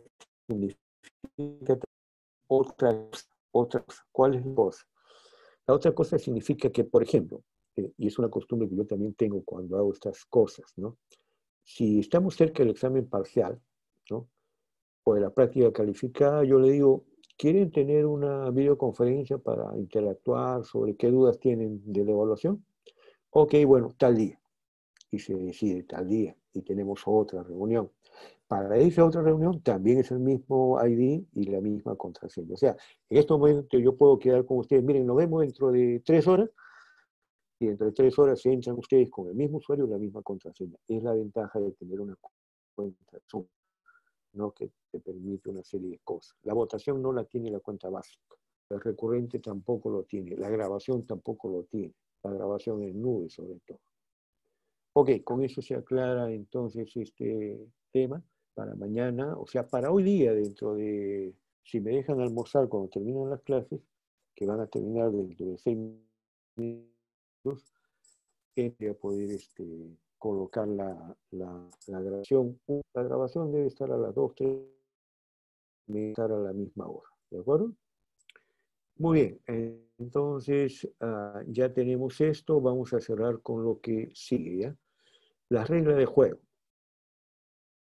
significa otras, otras. ¿Cuál es la cosa? La otra cosa significa que, por ejemplo, eh, y es una costumbre que yo también tengo cuando hago estas cosas, ¿no? Si estamos cerca del examen parcial, ¿no? O de la práctica calificada, yo le digo, ¿quieren tener una videoconferencia para interactuar sobre qué dudas tienen de la evaluación? Ok, bueno, tal día. Y se decide tal día y tenemos otra reunión. Para esa otra reunión también es el mismo I D y la misma contraseña. O sea, en estos momentos yo puedo quedar con ustedes, miren, nos vemos dentro de tres horas y dentro de tres horas se entran ustedes con el mismo usuario y la misma contraseña. Es la ventaja de tener una cuenta Zoom, ¿no? Que te permite una serie de cosas. La votación no la tiene la cuenta básica. El recurrente tampoco lo tiene. La grabación tampoco lo tiene. La grabación en nube sobre todo. Ok, con eso se aclara entonces este tema para mañana, o sea, para hoy día, dentro de, si me dejan almorzar cuando terminan las clases, que van a terminar dentro de seis minutos, voy a poder este, colocar la, la, la grabación. La grabación debe estar a las dos, tres, debe estar a la misma hora, ¿de acuerdo? Muy bien, entonces uh, ya tenemos esto, vamos a cerrar con lo que sigue, ¿ya? Las reglas de juego.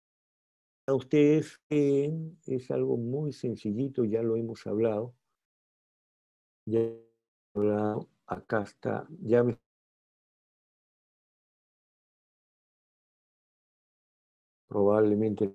A ustedes eh, es algo muy sencillito, ya lo hemos hablado. Ya he hablado, acá está, ya me probablemente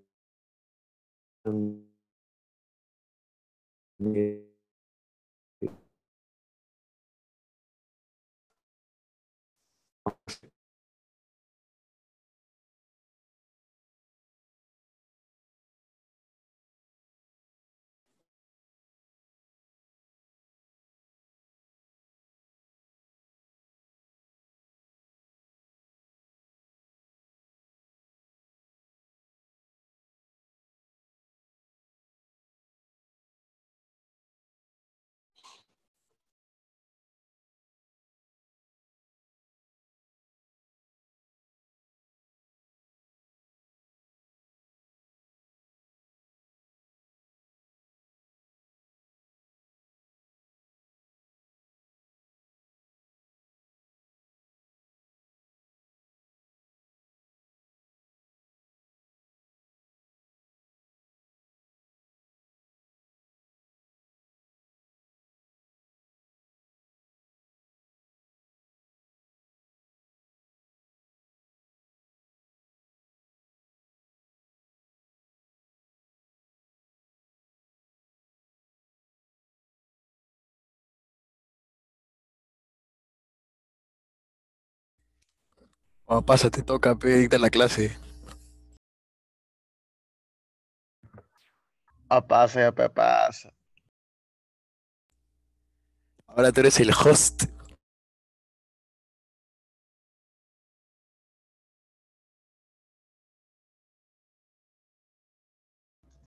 Oh, pasa, te toca, pe, dicta la clase. Ah, pasa, ya, pe, pasa. Ahora tú eres el host.